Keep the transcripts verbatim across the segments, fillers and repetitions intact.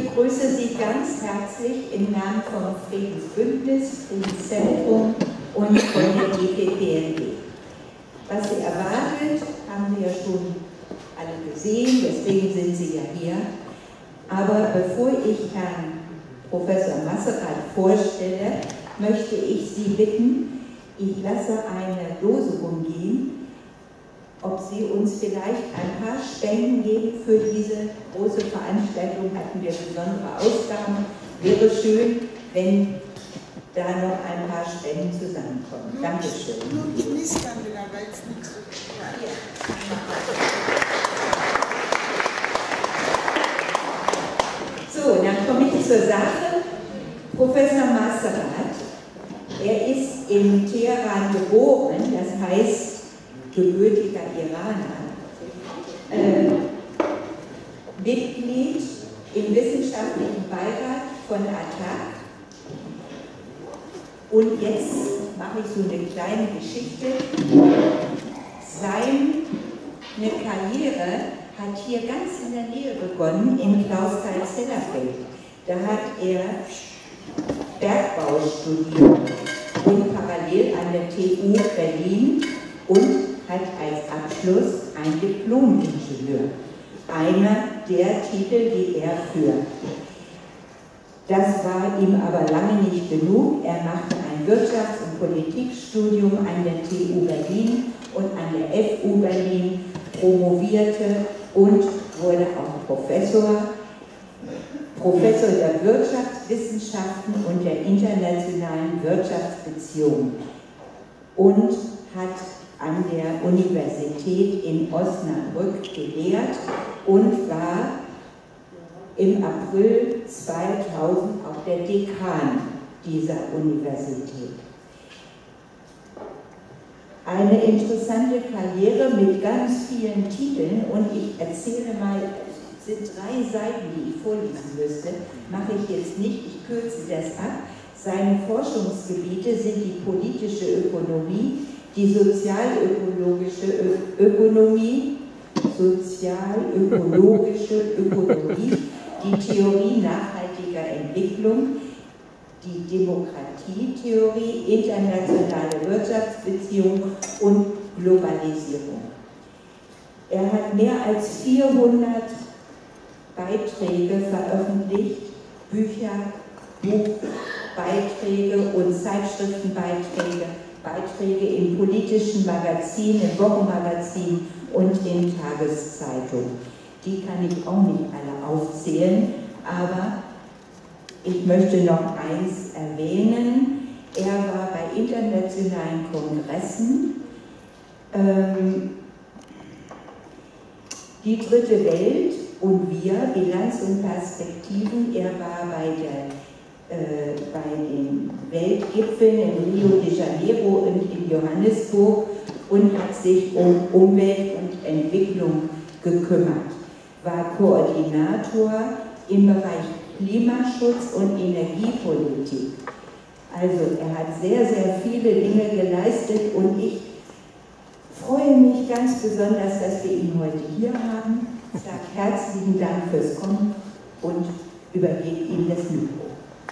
begrüße Sie ganz herzlich im Namen vom Friedensbündnis, Friedenszentrum und von der G P P N G. Was Sie erwartet, haben wir ja schon alle gesehen, deswegen sind Sie ja hier. Aber bevor ich Herrn Professor Masserath vorstelle, möchte ich Sie bitten, ich lasse eine Lose umgehen, ob Sie uns vielleicht ein paar Spenden geben für diese große Veranstaltung. Hatten wir besondere Ausgaben. Wäre schön, wenn da noch ein paar Spenden zusammenkommen. Nur Dankeschön. Nur knistern wir da, weil es nichts so So, dann komme ich zur Sache. Professor Masserath, er ist in Teheran geboren, das heißt, gebürtiger Iraner, äh, Mitglied im wissenschaftlichen Beirat von A T A C. Und jetzt mache ich so eine kleine Geschichte. Seine Karriere hat hier ganz in der Nähe begonnen, in Clausthal-Zellerfeld. Da hat er Bergbau studiert und parallel an der T U Berlin und hat als Abschluss ein Diplom-Ingenieur. Einer der Titel, die er führt. Das war ihm aber lange nicht genug. Er machte ein Wirtschafts- und Politikstudium an der T U Berlin und an der F U Berlin, promovierte und wurde auch Professor, Professor der Wirtschaftswissenschaften und der internationalen Wirtschaftsbeziehungen und hat an der Universität in Osnabrück gelehrt und war im April zweitausend auch der Dekan dieser Universität. Eine interessante Karriere mit ganz vielen Titeln und ich erzähle mal, es sind drei Seiten, die ich vorlesen müsste, mache ich jetzt nicht, ich kürze das ab. Seine Forschungsgebiete sind die politische Ökonomie, die sozialökologische Ö Ökonomie, sozialökologische Ökonomie, die Theorie nachhaltiger Entwicklung, die Demokratietheorie, internationale Wirtschaftsbeziehungen und Globalisierung. Er hat mehr als vierhundert Beiträge veröffentlicht, Bücher, Buchbeiträge und Zeitschriftenbeiträge, Beiträge in politischen Magazinen, in Wochenmagazinen und in Tageszeitungen. Die kann ich auch nicht alle aufzählen, aber ich möchte noch eins erwähnen. Er war bei internationalen Kongressen, ähm, die dritte Welt und wir, Bilanz und Perspektiven. Er war bei, der, äh, bei den Weltgipfeln in Rio de Janeiro und in Johannesburg und hat sich um Umwelt und Entwicklung gekümmert, war Koordinator im Bereich Klimaschutz und Energiepolitik. Also er hat sehr, sehr viele Dinge geleistet und ich freue mich ganz besonders, dass wir ihn heute hier haben. Ich sage herzlichen Dank fürs Kommen und übergebe ihm das Mikro.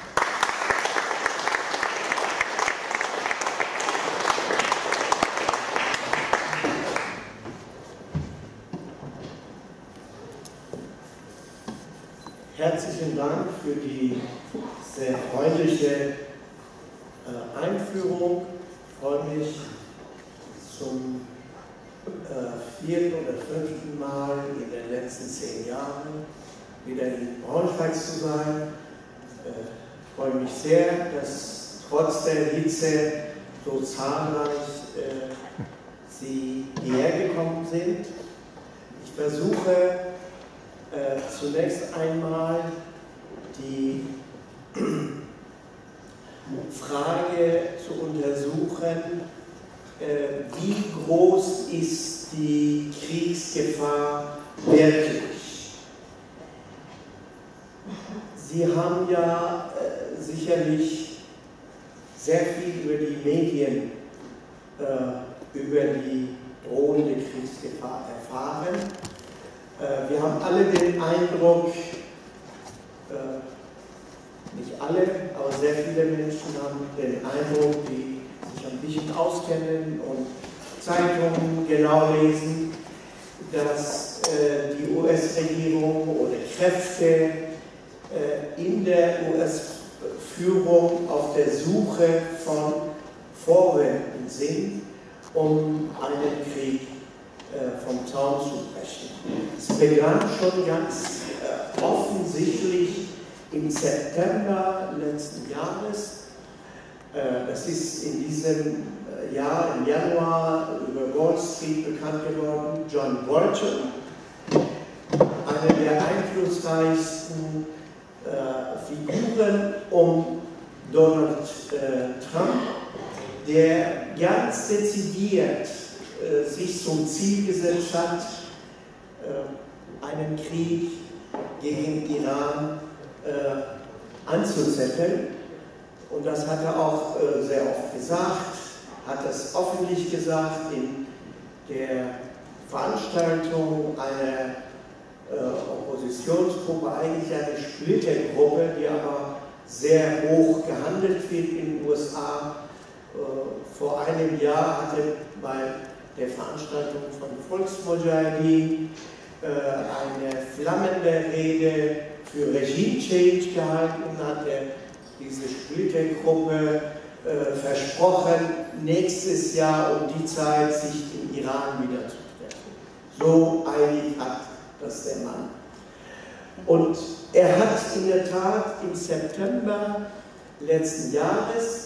Herzlichen Dank für die sehr freundliche äh, Einführung. Ich freue mich zum äh, vierten oder fünften Mal in den letzten zehn Jahren wieder in Braunschweig zu sein. Äh, ich freue mich sehr, dass trotz der Hitze so zahlreich äh, Sie hierher gekommen sind. Ich versuche Äh, zunächst einmal die Frage zu untersuchen, äh, wie groß ist die Kriegsgefahr wirklich? Sie haben ja äh, sicherlich sehr viel über die Medien, äh, über die drohende Kriegsgefahr erfahren. Wir haben alle den Eindruck, nicht alle, aber sehr viele Menschen haben den Eindruck, die sich ein bisschen auskennen und Zeitungen genau lesen, dass äh, die U S-Regierung oder Kräfte äh, in der U S-Führung auf der Suche von Vorwänden sind, um einen Krieg äh, vom Zaun zu brechen. Es begann schon ganz äh, offensichtlich im September letzten Jahres. Äh, das ist in diesem Jahr, im Januar, über Wall Street bekannt geworden. John Bolton, einer der einflussreichsten äh, Figuren um Donald äh, Trump, der ganz dezidiert äh, sich zum Ziel gesetzt hat, äh, einen Krieg gegen Iran äh, anzuzetteln. Und das hat er auch äh, sehr oft gesagt, hat das öffentlich gesagt in der Veranstaltung einer äh, Oppositionsgruppe, eigentlich eine Splittergruppe, die aber sehr hoch gehandelt wird in den U S A. Äh, vor einem Jahr hatte bei der Veranstaltung von Volksmujahedin äh, eine flammende Rede für Regime Change gehalten, hat er diese Splittergruppe äh, versprochen, nächstes Jahr um die Zeit sich im Iran wieder zu treffen. So eilig hat das der Mann. Und er hat in der Tat im September letzten Jahres,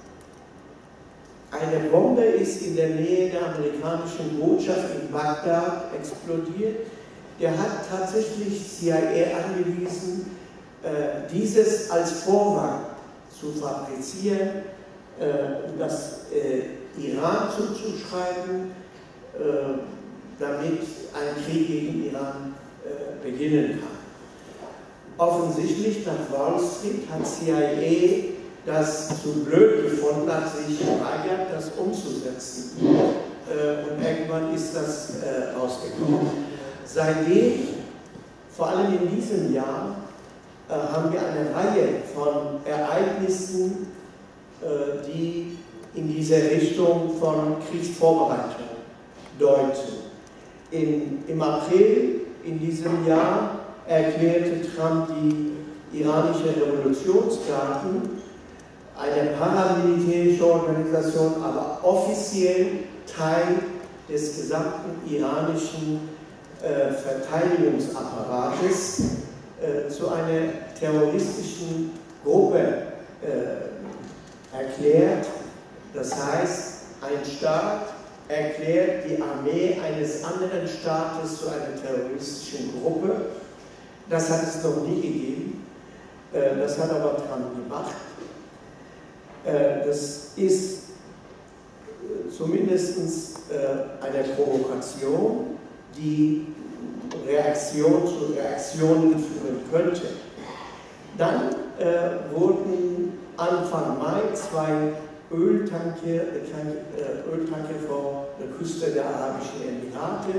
eine Bombe ist in der Nähe der amerikanischen Botschaft in Bagdad explodiert. Der hat tatsächlich C I A angewiesen, äh, dieses als Vorwand zu fabrizieren, äh, um das äh, Iran zuzuschreiben, äh, damit ein Krieg gegen Iran äh, beginnen kann. Offensichtlich nach Wall Street hat C I A das zu blöd gefunden, hat sich geweigert, das umzusetzen. Äh, und irgendwann ist das äh, rausgekommen. Seitdem, vor allem in diesem Jahr, äh, haben wir eine Reihe von Ereignissen, äh, die in diese Richtung von Kriegsvorbereitung deuten. In, Im April in diesem Jahr erklärte Trump die iranische Revolutionsgarden, eine paramilitärische Organisation, aber offiziell Teil des gesamten iranischen äh, Verteidigungsapparates, äh, zu einer terroristischen Gruppe äh, erklärt. Das heißt, ein Staat erklärt die Armee eines anderen Staates zu einer terroristischen Gruppe. Das hat es noch nie gegeben. Äh, das hat aber Trump gemacht. Das ist zumindest eine Provokation, die Reaktion zu Reaktionen führen könnte. Dann äh, wurden Anfang Mai zwei Öltanker, äh, Öltanker vor der Küste der Arabischen Emirate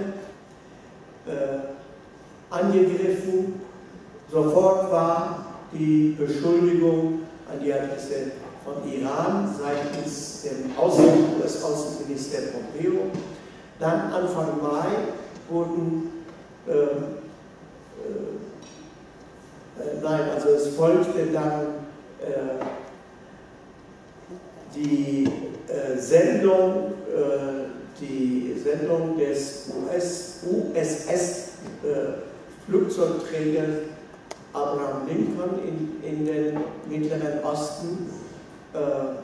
äh, angegriffen. Sofort war die Beschuldigung an die Adresse von Iran seitens dem Außen- U S-Außenminister Pompeo. Dann Anfang Mai wurden, äh, äh, äh, nein, also es folgte dann äh, die äh, Sendung, äh, die Sendung des U S S-Flugzeugträgers äh, Abraham Lincoln in, in den Mittleren Osten. Äh,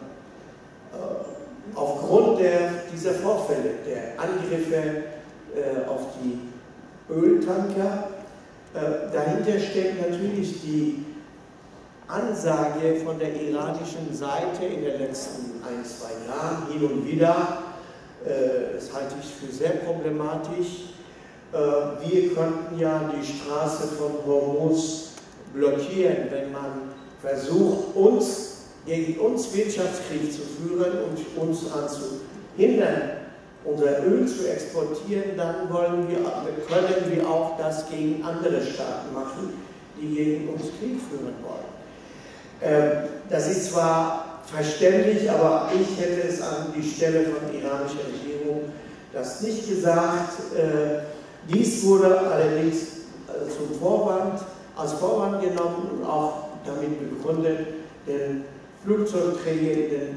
äh, aufgrund der, dieser Vorfälle, der Angriffe äh, auf die Öltanker, äh, dahinter steckt natürlich die Ansage von der iranischen Seite in den letzten ein, zwei Jahren hin und wieder, äh, das halte ich für sehr problematisch, äh, wir könnten ja die Straße von Hormuz blockieren, wenn man versucht, uns gegen uns Wirtschaftskrieg zu führen und uns anzuhindern, unser Öl zu exportieren, dann wollen wir, können wir auch das gegen andere Staaten machen, die gegen uns Krieg führen wollen. Das ist zwar verständlich, aber ich hätte es an die Stelle von der iranischen Regierung das nicht gesagt. Dies wurde allerdings zum Vorwand, als Vorwand genommen und auch damit begründet, den Flugzeugträger in den,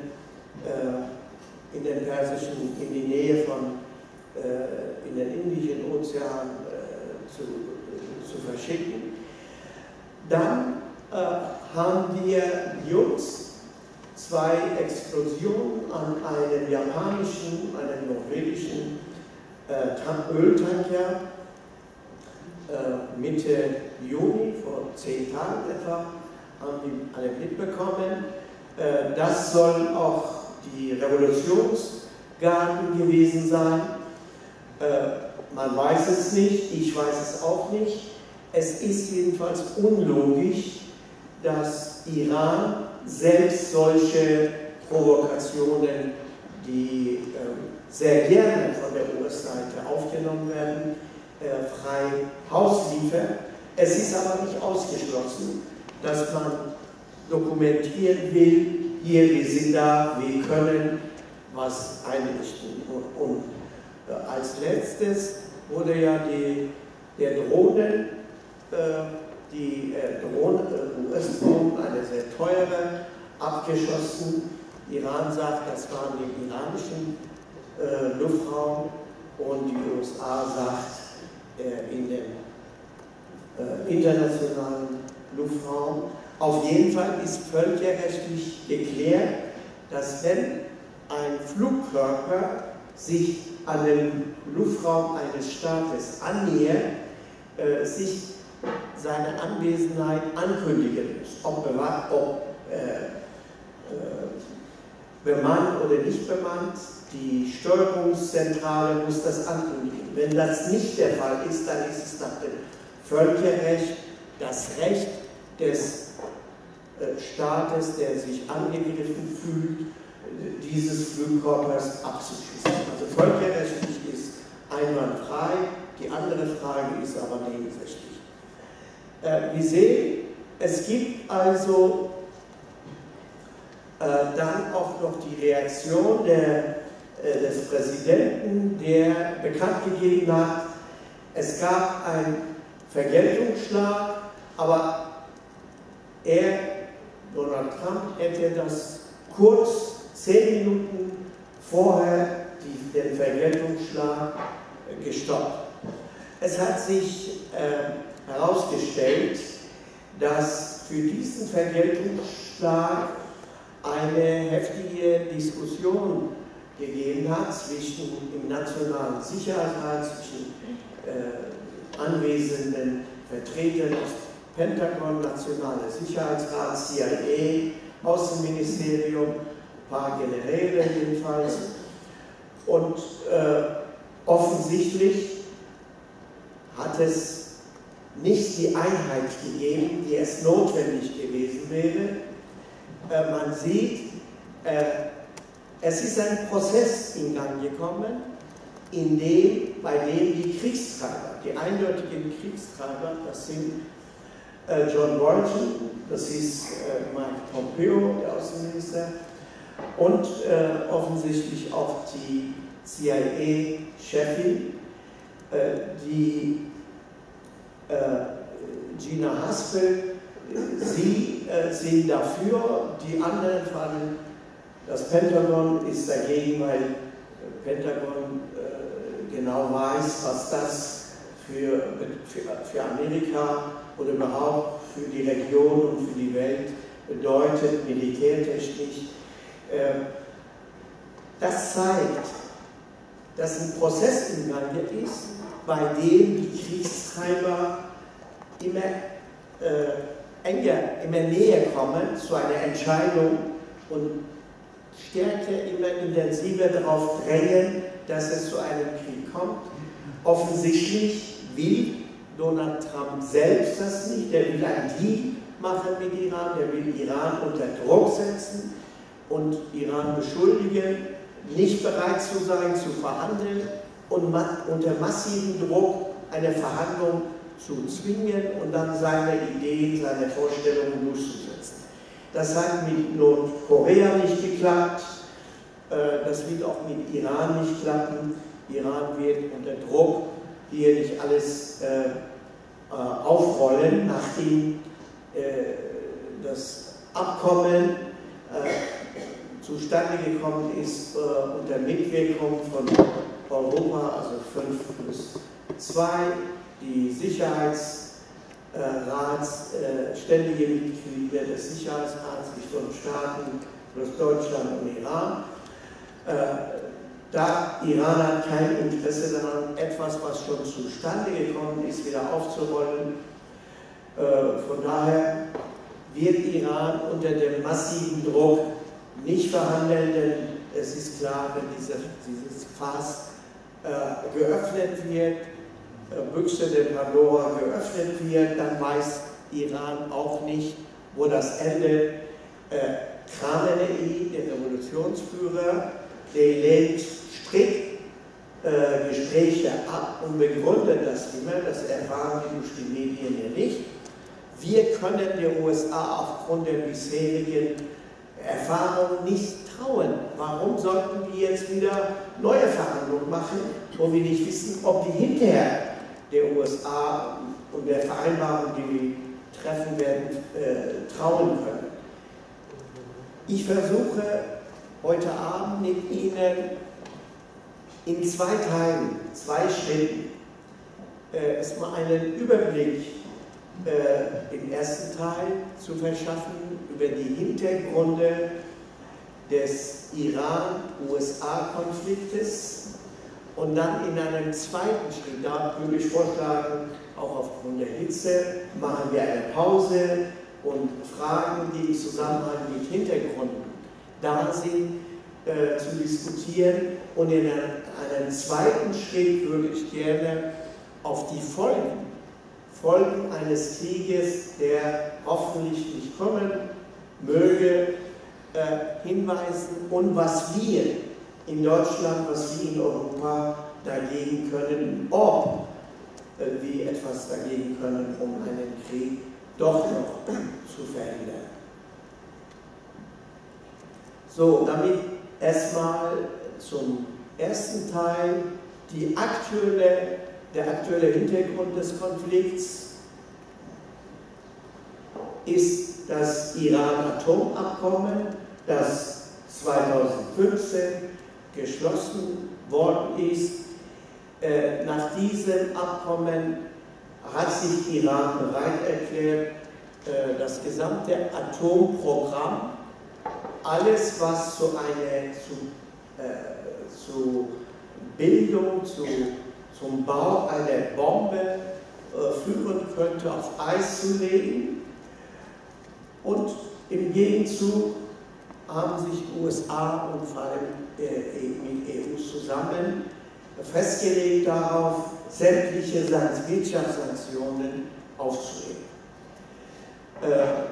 in den persischen, in die Nähe von, in den Indischen Ozean zu, zu verschicken. Dann äh, haben wir Jungs zwei Explosionen an einem japanischen, einem norwegischen äh, Öltanker äh, Mitte Juni, vor zehn Tagen etwa, haben die alle mitbekommen. Äh, das soll auch die Revolutionsgarden gewesen sein. Äh, man weiß es nicht, ich weiß es auch nicht. Es ist jedenfalls unlogisch, dass Iran selbst solche Provokationen, die äh, sehr gerne von der U S-Seite aufgenommen werden, äh, frei Haus liefert. Es ist aber nicht ausgeschlossen, dass man dokumentieren will, hier, wir sind da, wir können was einrichten. Und, und äh, als letztes wurde ja die, der Drohnen, die Drohne, U S-Drohnen, eine sehr teure, abgeschossen. Iran sagt, das waren die iranischen äh, Luftraum und die U S A sagt äh, in dem äh, internationalen Luftraum. Auf jeden Fall ist völkerrechtlich geklärt, dass wenn ein Flugkörper sich an den Luftraum eines Staates annähert, äh, sich seine Anwesenheit ankündigen muss, ob, ob äh, äh, bemannt oder nicht bemannt. Die Steuerungszentrale muss das ankündigen. Wenn das nicht der Fall ist, dann ist es nach dem Völkerrecht das Recht des äh, Staates, der sich angegriffen fühlt, dieses Flugkörpers abzuschießen. Also völkerrechtlich ist einwandfrei, die andere Frage ist aber nebensächlich. Wir sehen, es gibt also äh, dann auch noch die Reaktion der, äh, des Präsidenten, der bekannt gegeben hat, es gab einen Vergeltungsschlag, aber er, Donald Trump, hätte das kurz, zehn Minuten vorher, die, den Vergeltungsschlag äh, gestoppt. Es hat sich äh, herausgestellt, dass für diesen Vergeltungsschlag eine heftige Diskussion gegeben hat zwischen im Nationalen Sicherheitsrat, zwischen äh, anwesenden Vertretern des Pentagon, Nationale Sicherheitsrat, C I A, Außenministerium, ein paar Generäle jedenfalls. Und äh, offensichtlich hat es nicht die Einheit gegeben, die es notwendig gewesen wäre. Äh, man sieht, äh, es ist ein Prozess in Gang gekommen, in dem, bei dem die Kriegstreiber, die eindeutigen Kriegstreiber, das sind äh, John Bolton, das ist äh, Mike Pompeo, der Außenminister, und äh, offensichtlich auch die C I A-Chefin, äh, die Gina Haspel, sie äh, sind dafür, die anderen fallen, das Pentagon ist dagegen, weil das Pentagon äh, genau weiß, was das für, für, für Amerika oder überhaupt für die Region und für die Welt bedeutet, militärtechnisch. Äh, das zeigt, dass ein Prozess im Gange ist, bei dem die Kriegstreiber immer äh, enger, immer näher kommen zu einer Entscheidung und stärker, immer intensiver darauf drängen, dass es zu einem Krieg kommt. Offensichtlich will Donald Trump selbst das nicht, der will ein Deal machen mit Iran, der will Iran unter Druck setzen und Iran beschuldigen, nicht bereit zu sein, zu verhandeln und ma unter massivem Druck eine Verhandlung zu zwingen und dann seine Ideen, seine Vorstellungen durchzusetzen. Das hat mit Nordkorea nicht geklappt, das wird auch mit Iran nicht klappen. Iran wird unter Druck hier nicht alles äh, aufrollen, nachdem äh, das Abkommen äh, zustande gekommen ist äh, unter Mitwirkung von Europa, also fünf plus zwei, die Sicherheitsrats, äh, ständige Mitglieder des Sicherheitsrats, die fünf Staaten plus Deutschland und Iran. Äh, Da Iran hat kein Interesse daran, etwas, was schon zustande gekommen ist, wieder aufzurollen. Äh, von daher wird Iran unter dem massiven Druck nicht verhandeln, denn es ist klar, wenn diese, dieses Fass äh, geöffnet wird, äh, Büchse der Pandora geöffnet wird, dann weiß Iran auch nicht, wo das endet. Äh, Khamenei, der Revolutionsführer, der lehnt strikt äh, Gespräche ab und begründet das immer, das erfahren wir durch die Medien ja nicht. Wir können der U S A aufgrund der bisherigen Erfahrungen nicht trauen. Warum sollten wir jetzt wieder neue Verhandlungen machen, wo wir nicht wissen, ob die hinterher der U S A und der Vereinbarung, die wir treffen werden, äh, trauen können? Ich versuche heute Abend mit Ihnen in zwei Teilen, zwei Schritten, äh, erstmal einen Überblick äh, im ersten Teil zu verschaffen über die Hintergründe des Iran-U S A-Konfliktes und dann in einem zweiten Schritt, da würde ich vorschlagen, auch aufgrund der Hitze, machen wir eine Pause und Fragen, die im Zusammenhang mit Hintergründen da sind, äh, zu diskutieren. Und in einem, einem zweiten Schritt würde ich gerne auf die Folgen, Folgen eines Krieges, der hoffentlich nicht kommen möge, äh, hinweisen und was wir in Deutschland, was wir in Europa dagegen können, ob äh, wir etwas dagegen können, um einen Krieg doch noch zu verhindern. So, damit erstmal zum ersten Teil die aktuelle, der aktuelle Hintergrund des Konflikts ist das Iran-Atomabkommen, das zweitausendfünfzehn geschlossen worden ist. Äh, nach diesem Abkommen hat sich Iran bereit erklärt, äh, das gesamte Atomprogramm, alles, was zu einer zu, äh, zu Bildung, zu, zum Bau einer Bombe äh, führen könnte, auf Eis zu legen. Und im Gegenzug haben sich U S A und vor allem äh, mit E U zusammen festgelegt darauf, sämtliche Wirtschaftssanktionen aufzuheben. Äh,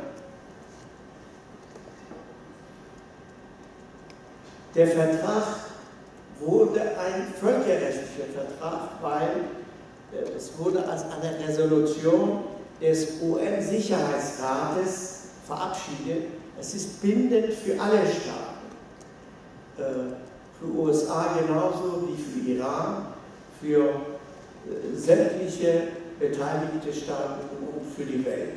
Der Vertrag wurde ein völkerrechtlicher Vertrag, weil äh, es wurde als eine Resolution des U N-Sicherheitsrates verabschiedet. Es ist bindend für alle Staaten, äh, für U S A genauso wie für Iran, für äh, sämtliche beteiligte Staaten und für die Welt.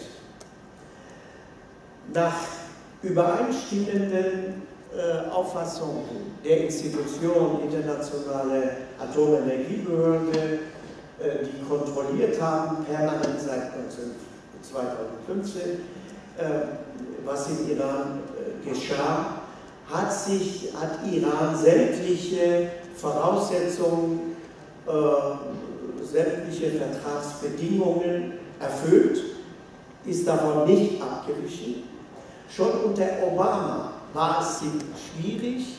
Nach übereinstimmenden äh, Auffassungen der Institution Internationale Atomenergiebehörde, äh, die kontrolliert haben, permanent seit zweitausendfünfzehn, äh, was in Iran äh, geschah, hat sich, hat Iran sämtliche Voraussetzungen, äh, sämtliche Vertragsbedingungen erfüllt, ist davon nicht abgewichen. Schon unter Obama war es ziemlich schwierig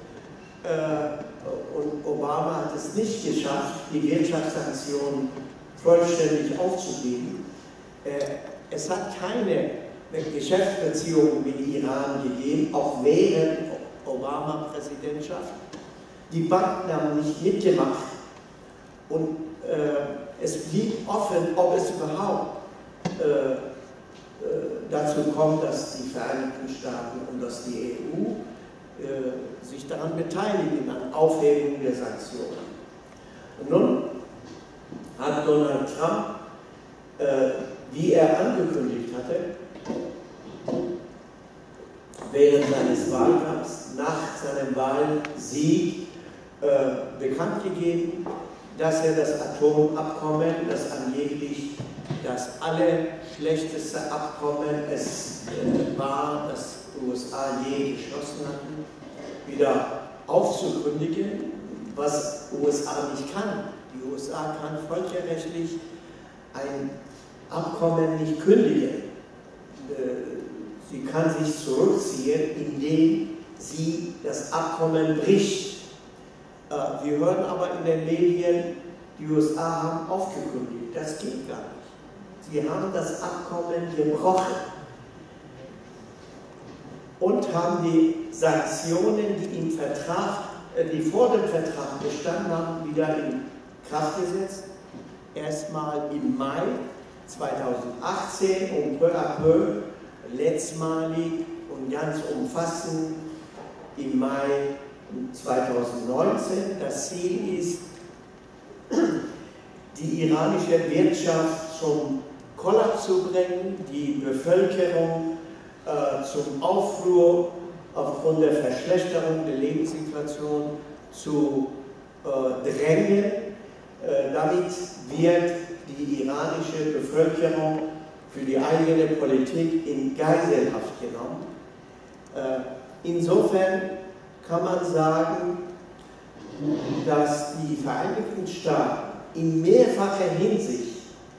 äh, und Obama hat es nicht geschafft, die Wirtschaftssanktionen vollständig aufzugeben. Äh, es hat keine Geschäftsbeziehungen mit Iran gegeben, auch während Obama-Präsidentschaft. Die Banken haben nicht mitgemacht und äh, es blieb offen, ob es überhaupt äh, dazu kommt, dass die Vereinigten Staaten und dass die E U äh, sich daran beteiligen, an Aufhebung der Sanktionen. Und nun hat Donald Trump, äh, wie er angekündigt hatte, während seines Wahlkampfs, nach seinem Wahlsieg, äh, bekannt gegeben, dass er das Atomabkommen, das angeblich das allerschlechteste Abkommen es äh, war, das die U S A je geschlossen hatten, wieder aufzukündigen, was U S A nicht kann. Die U S A kann völkerrechtlich ein Abkommen nicht kündigen. Sie kann sich zurückziehen, indem sie das Abkommen bricht. Wir hören aber in den Medien, die U S A haben aufgekündigt. Das geht gar nicht. Sie haben das Abkommen gebrochen und haben die Sanktionen, die im Vertrag, die vor dem Vertrag bestanden haben, wieder in Kraft gesetzt. Erstmal im Mai zweitausendachtzehn und peu à peu, letztmalig und ganz umfassend im Mai zweitausendneunzehn. Das Ziel ist, die iranische Wirtschaft zum Kollaps zu bringen, die Bevölkerung äh, zum Aufruhr aufgrund der Verschlechterung der Lebenssituation zu äh, drängen. Äh, damit wird die iranische Bevölkerung für die eigene Politik in Geiselhaft genommen. Äh, insofern kann man sagen, dass die Vereinigten Staaten in mehrfacher Hinsicht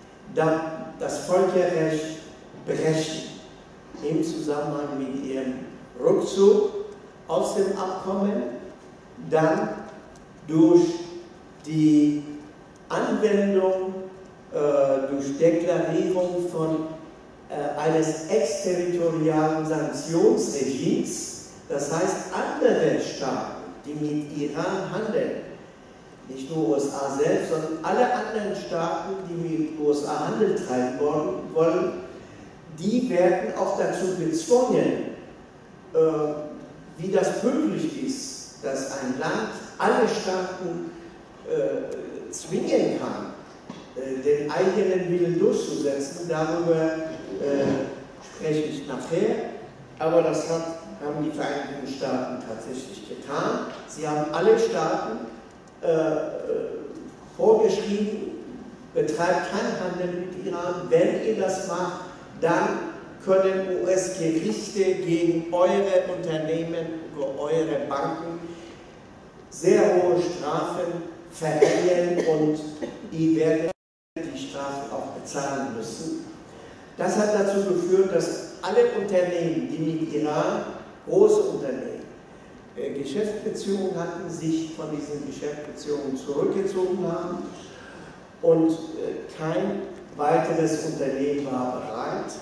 das Völkerrecht brechen, im Zusammenhang mit ihrem Rückzug aus dem Abkommen, dann durch die Anwendung, äh, durch Deklarierung von äh, eines exterritorialen Sanktionsregimes, das heißt andere Staaten, die mit Iran handeln, nicht nur U S A selbst, sondern alle anderen Staaten, die mit U S A Handel treiben wollen, die werden auch dazu gezwungen, äh, wie das möglich ist, dass ein Land alle Staaten äh, zwingen kann, äh, den eigenen Willen durchzusetzen. Darüber äh, spreche ich nachher, aber das hat, haben die Vereinigten Staaten tatsächlich getan. Sie haben alle Staaten Äh, vorgeschrieben, betreibt keinen Handel mit Iran. Wenn ihr das macht, dann können U S-Gerichte gegen eure Unternehmen, eure Banken sehr hohe Strafen verhängen und ihr werdet die Strafen auch bezahlen müssen. Das hat dazu geführt, dass alle Unternehmen, die mit Iran, große Unternehmen, Geschäftsbeziehungen hatten, sich von diesen Geschäftsbeziehungen zurückgezogen haben und kein weiteres Unternehmen war bereit,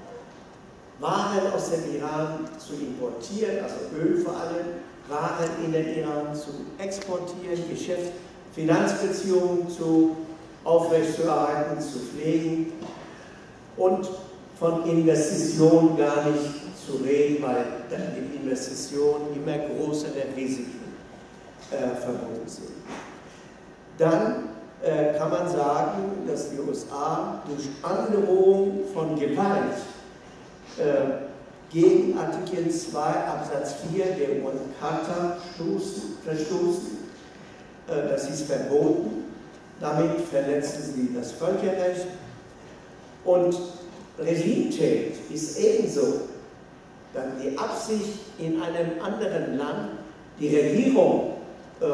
Waren aus dem Iran zu importieren, also Öl vor allem, Waren in den Iran zu exportieren, Geschäfts-, Finanzbeziehungen zu aufrechtzuerhalten, zu pflegen und von Investitionen gar nicht zu reden, weil die Investitionen immer größere Risiken äh, verbunden sind. Dann äh, kann man sagen, dass die U S A durch Androhung von Gewalt äh, gegen Artikel zwei Absatz vier der U N-Charta verstoßen. Äh, das ist verboten. Damit verletzen sie das Völkerrecht. Und Regime-Change ist ebenso dann die Absicht, in einem anderen Land die Regierung äh,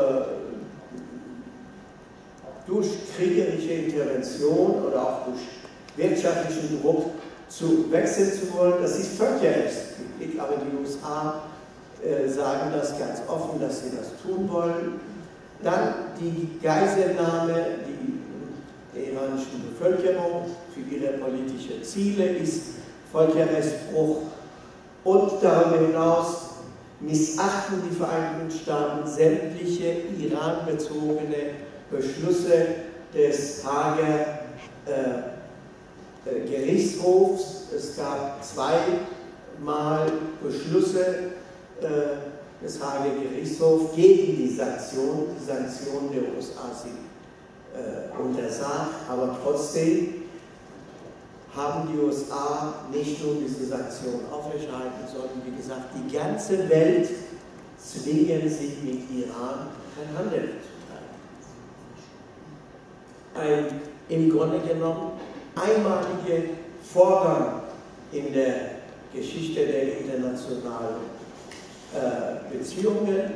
durch kriegerische Intervention oder auch durch wirtschaftlichen Druck zu wechseln zu wollen. Das ist völkerrechtswidrig, aber die U S A äh, sagen das ganz offen, dass sie das tun wollen. Dann die Geiselnahme die, der iranischen Bevölkerung für ihre politischen Ziele ist Völkerrechtsbruch. Und darüber hinaus missachten die Vereinigten Staaten sämtliche iranbezogene Beschlüsse des Haager äh, äh, Gerichtshofs. Es gab zweimal Beschlüsse äh, des Haager Gerichtshofs gegen die Sanktionen. Die Sanktionen der U S A sind äh, untersagt, aber trotzdem haben die U S A nicht nur diese Sanktionen aufrechterhalten, sondern wie gesagt, die ganze Welt zwingen sie mit Iran kein Handel zu treiben. Ein im Grunde genommen einmaliger Vorgang in der Geschichte der internationalen äh, Beziehungen.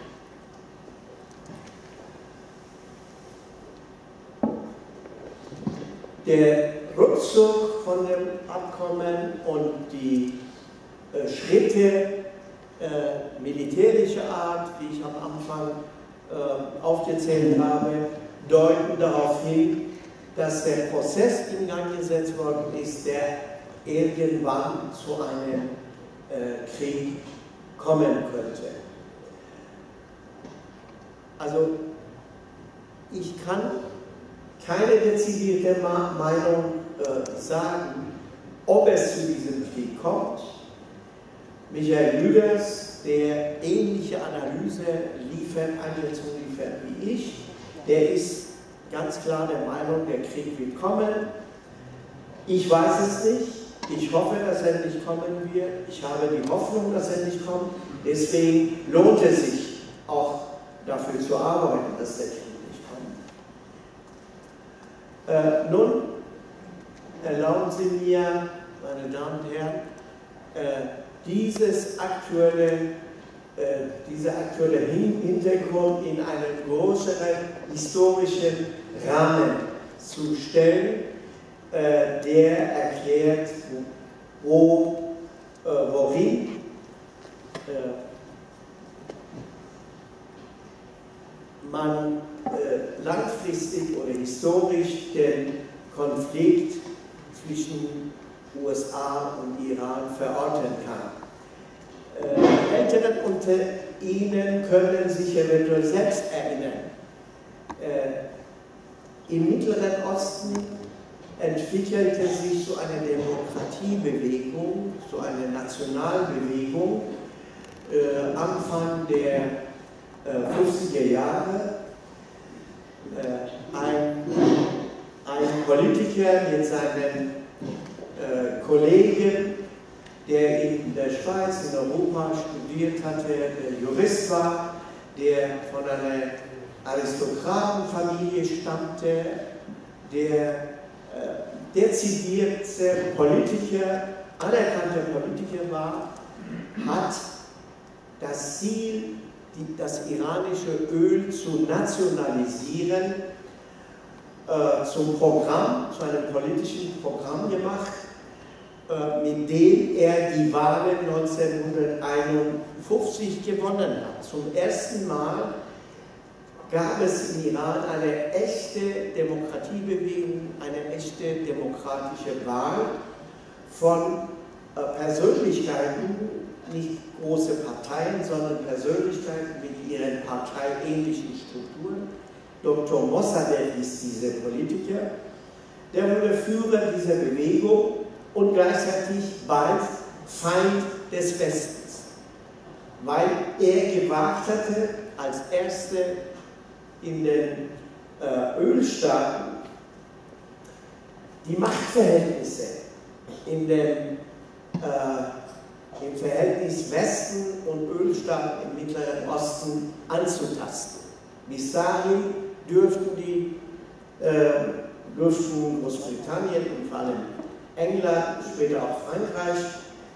Der Rückzug von dem Abkommen und die äh, Schritte äh, militärischer Art, wie ich am Anfang äh, aufgezählt habe, deuten darauf hin, dass der Prozess in Gang gesetzt worden ist, der irgendwann zu einem äh, Krieg kommen könnte. Also ich kann keine dezidierte Meinung äh, sagen, ob es zu diesem Krieg kommt. Michael Lüders, der ähnliche Analyse liefert, Einschätzung liefert wie ich, der ist ganz klar der Meinung, der Krieg wird kommen. Ich weiß es nicht. Ich hoffe, dass er nicht kommen wird. Ich habe die Hoffnung, dass er nicht kommt. Deswegen lohnt es sich auch dafür zu arbeiten, dass der Krieg Äh, nun erlauben Sie mir, meine Damen und Herren, äh, dieses aktuelle, äh, dieser aktuelle Hintergrund in einen größeren historischen Rahmen zu stellen, äh, der erklärt, wo, äh, worin äh, man äh, langfristig oder historisch den Konflikt zwischen U S A und Iran verorten kann. Äh, Älteren unter Ihnen können sich eventuell selbst erinnern. Äh, Im Mittleren Osten entwickelte sich so eine Demokratiebewegung, so eine Nationalbewegung, äh, Anfang der fünfziger Jahre. Ein, ein Politiker mit seinem äh, Kollegen, der in der Schweiz, in Europa studiert hatte, der Jurist war, der von einer Aristokratenfamilie stammte, der äh, dezidierte Politiker, anerkannter Politiker war, hat das Ziel, Die, das iranische Öl zu nationalisieren, äh, zum Programm, zu einem politischen Programm gemacht, äh, mit dem er die Wahlen neunzehnhunderteinundfünfzig gewonnen hat. Zum ersten Mal gab es im Iran eine echte Demokratiebewegung, eine echte demokratische Wahl von äh, Persönlichkeiten, nicht große Parteien, sondern Persönlichkeiten mit ihren parteiähnlichen Strukturen. Doktor Mossadegh ist dieser Politiker, der wurde Führer dieser Bewegung und gleichzeitig bald Feind des Westens, weil er gewagt hatte, als Erster in den äh, Ölstaaten die Machtverhältnisse in dem äh, im Verhältnis Westen und Ölstaaten im Mittleren Osten anzutasten. Bis dahin dürften, die, äh, dürften Großbritannien und vor allem England, später auch Frankreich,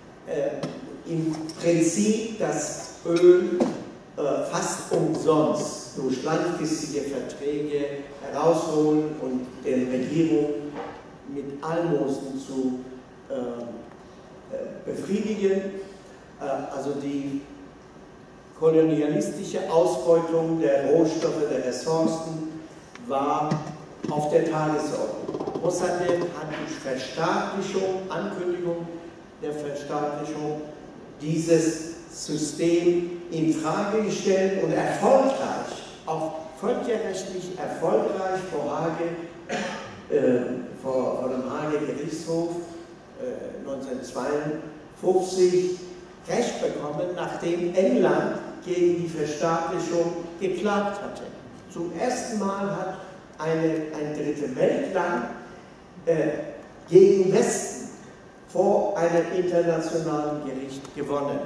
äh, im Prinzip das Öl äh, fast umsonst durch langfristige Verträge herausholen und den Regierungen mit Almosen zu äh, befriedigen. Also die kolonialistische Ausbeutung der Rohstoffe, der Ressourcen war auf der Tagesordnung. Mossadegh hat durch Verstaatlichung, Ankündigung der Verstaatlichung dieses System in Frage gestellt und erfolgreich, auch völkerrechtlich erfolgreich vor Hage, äh, vor, vor dem Haager Gerichtshof äh, neunzehnhundertzweiundfünfzig Recht bekommen, nachdem England gegen die Verstaatlichung geklagt hatte. Zum ersten Mal hat eine, ein dritte Weltland äh, gegen Westen vor einem internationalen Gericht gewonnen.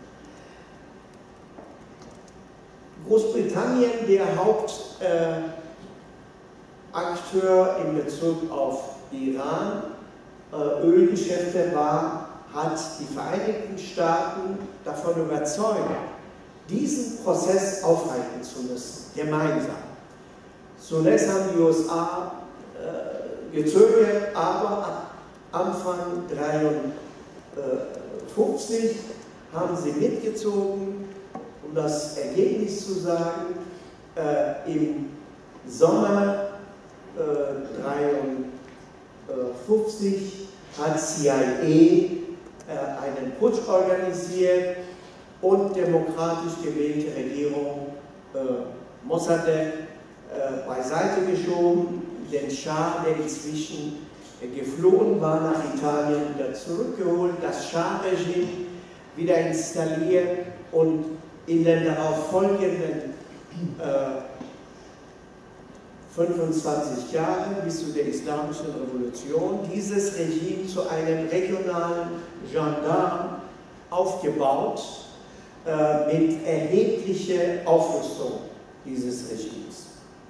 Großbritannien, der Hauptakteur äh, in Bezug auf Iran, äh, Ölgeschäfte war, hat die Vereinigten Staaten davon überzeugt, diesen Prozess aufhalten zu müssen, gemeinsam. Zunächst haben die U S A äh, gezögert, aber ab Anfang neunzehnhundertdreiundfünfzig haben sie mitgezogen, um das Ergebnis zu sagen. Äh, im Sommer neunzehnhundertdreiundfünfzig hat C I A äh, einen Putsch organisiert und demokratisch gewählte Regierung äh, Mossadegh äh, beiseite geschoben, den Schah, der inzwischen äh, geflohen war, nach Italien wieder zurückgeholt, das Schah-Regime wieder installiert und in den darauf folgenden äh, fünfundzwanzig Jahren bis zu der Islamischen Revolution dieses Regime zu einem regionalen Gendarme aufgebaut, äh, mit erheblicher Aufrüstung dieses Regimes.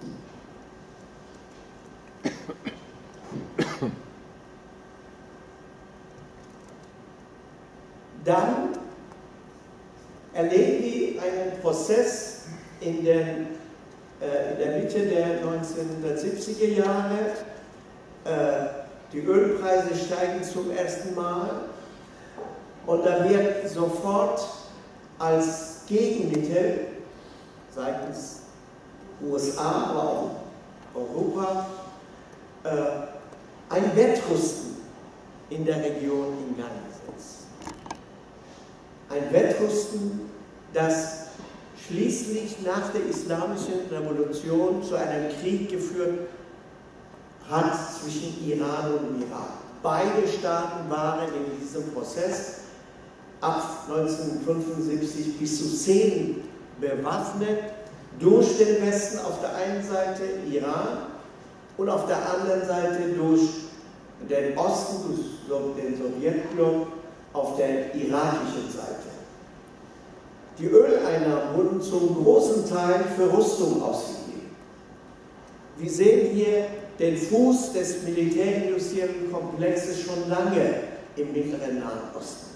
Dann erleben wir einen Prozess in, den, äh, in der Mitte der neunzehnhundertsiebziger Jahre. Äh, die Ölpreise steigen zum ersten Mal und da wird sofort als Gegenmittel seitens U S A, aber auch Europa, äh, ein Wettrüsten in der Region in Gang gesetzt. Ein Wettrüsten, das schließlich nach der Islamischen Revolution zu einem Krieg geführt hat zwischen Iran und Irak. Beide Staaten waren in diesem Prozess ab neunzehnhundertfünfundsiebzig bis zu zehn bewaffnet, durch den Westen auf der einen Seite Iran und auf der anderen Seite durch den Osten, durch den Sowjetblock auf der irakischen Seite. Die Öleinnahmen wurden zum großen Teil für Rüstung ausgegeben. Wir sehen hier den Fuß des militärindustriellen Komplexes schon lange im mittleren Nahen Osten.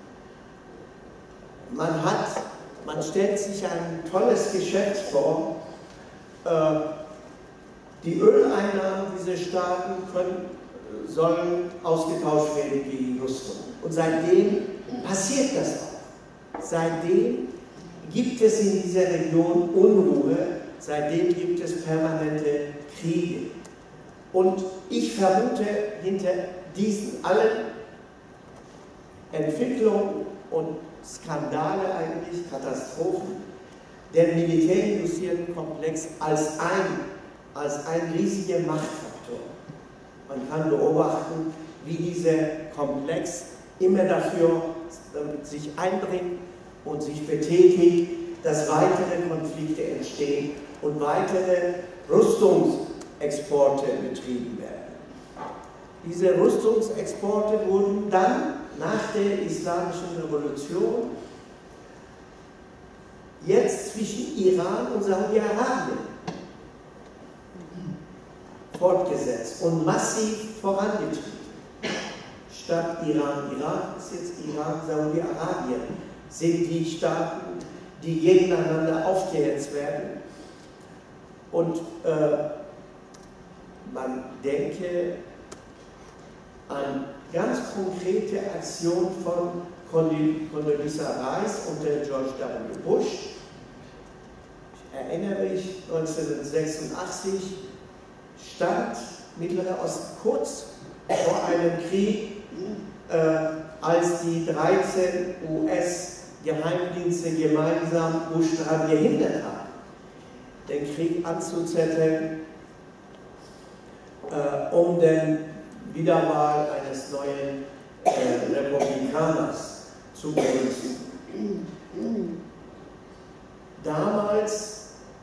Man hat, man stellt sich ein tolles Geschäft vor. Äh, die Öleinnahmen dieser Staaten können, sollen ausgetauscht werden gegen Rüstung. Und seitdem passiert das auch. Seitdem gibt es in dieser Region Unruhe, seitdem gibt es permanente Kriege. Und ich vermute, hinter diesen allen Entwicklungen und Skandale, eigentlich Katastrophen, der militärindustriellen Komplex als ein, als ein riesiger Machtfaktor. Man kann beobachten, wie dieser Komplex immer dafür sich einbringt und sich betätigt, dass weitere Konflikte entstehen und weitere Rüstungsexporte betrieben werden. Diese Rüstungsexporte wurden dann nach der Islamischen Revolution jetzt zwischen Iran und Saudi-Arabien fortgesetzt und massiv vorangetrieben. Statt Iran, Irak ist jetzt Iran, Saudi-Arabien, sind die Staaten, die gegeneinander aufgehetzt werden. Und äh, man denke an ganz konkrete Aktionen von Condoleezza Rice unter George W. Bush. Ich erinnere mich, neunzehnhundertsechsundachtzig stand Mittlerer Osten kurz vor einem Krieg, äh, als die dreizehn U S-Geheimdienste gemeinsam Bush daran gehindert haben, den Krieg anzuzetteln, äh, um den Wiederwahl eines neuen äh, Republikaners zu begrüßen. Damals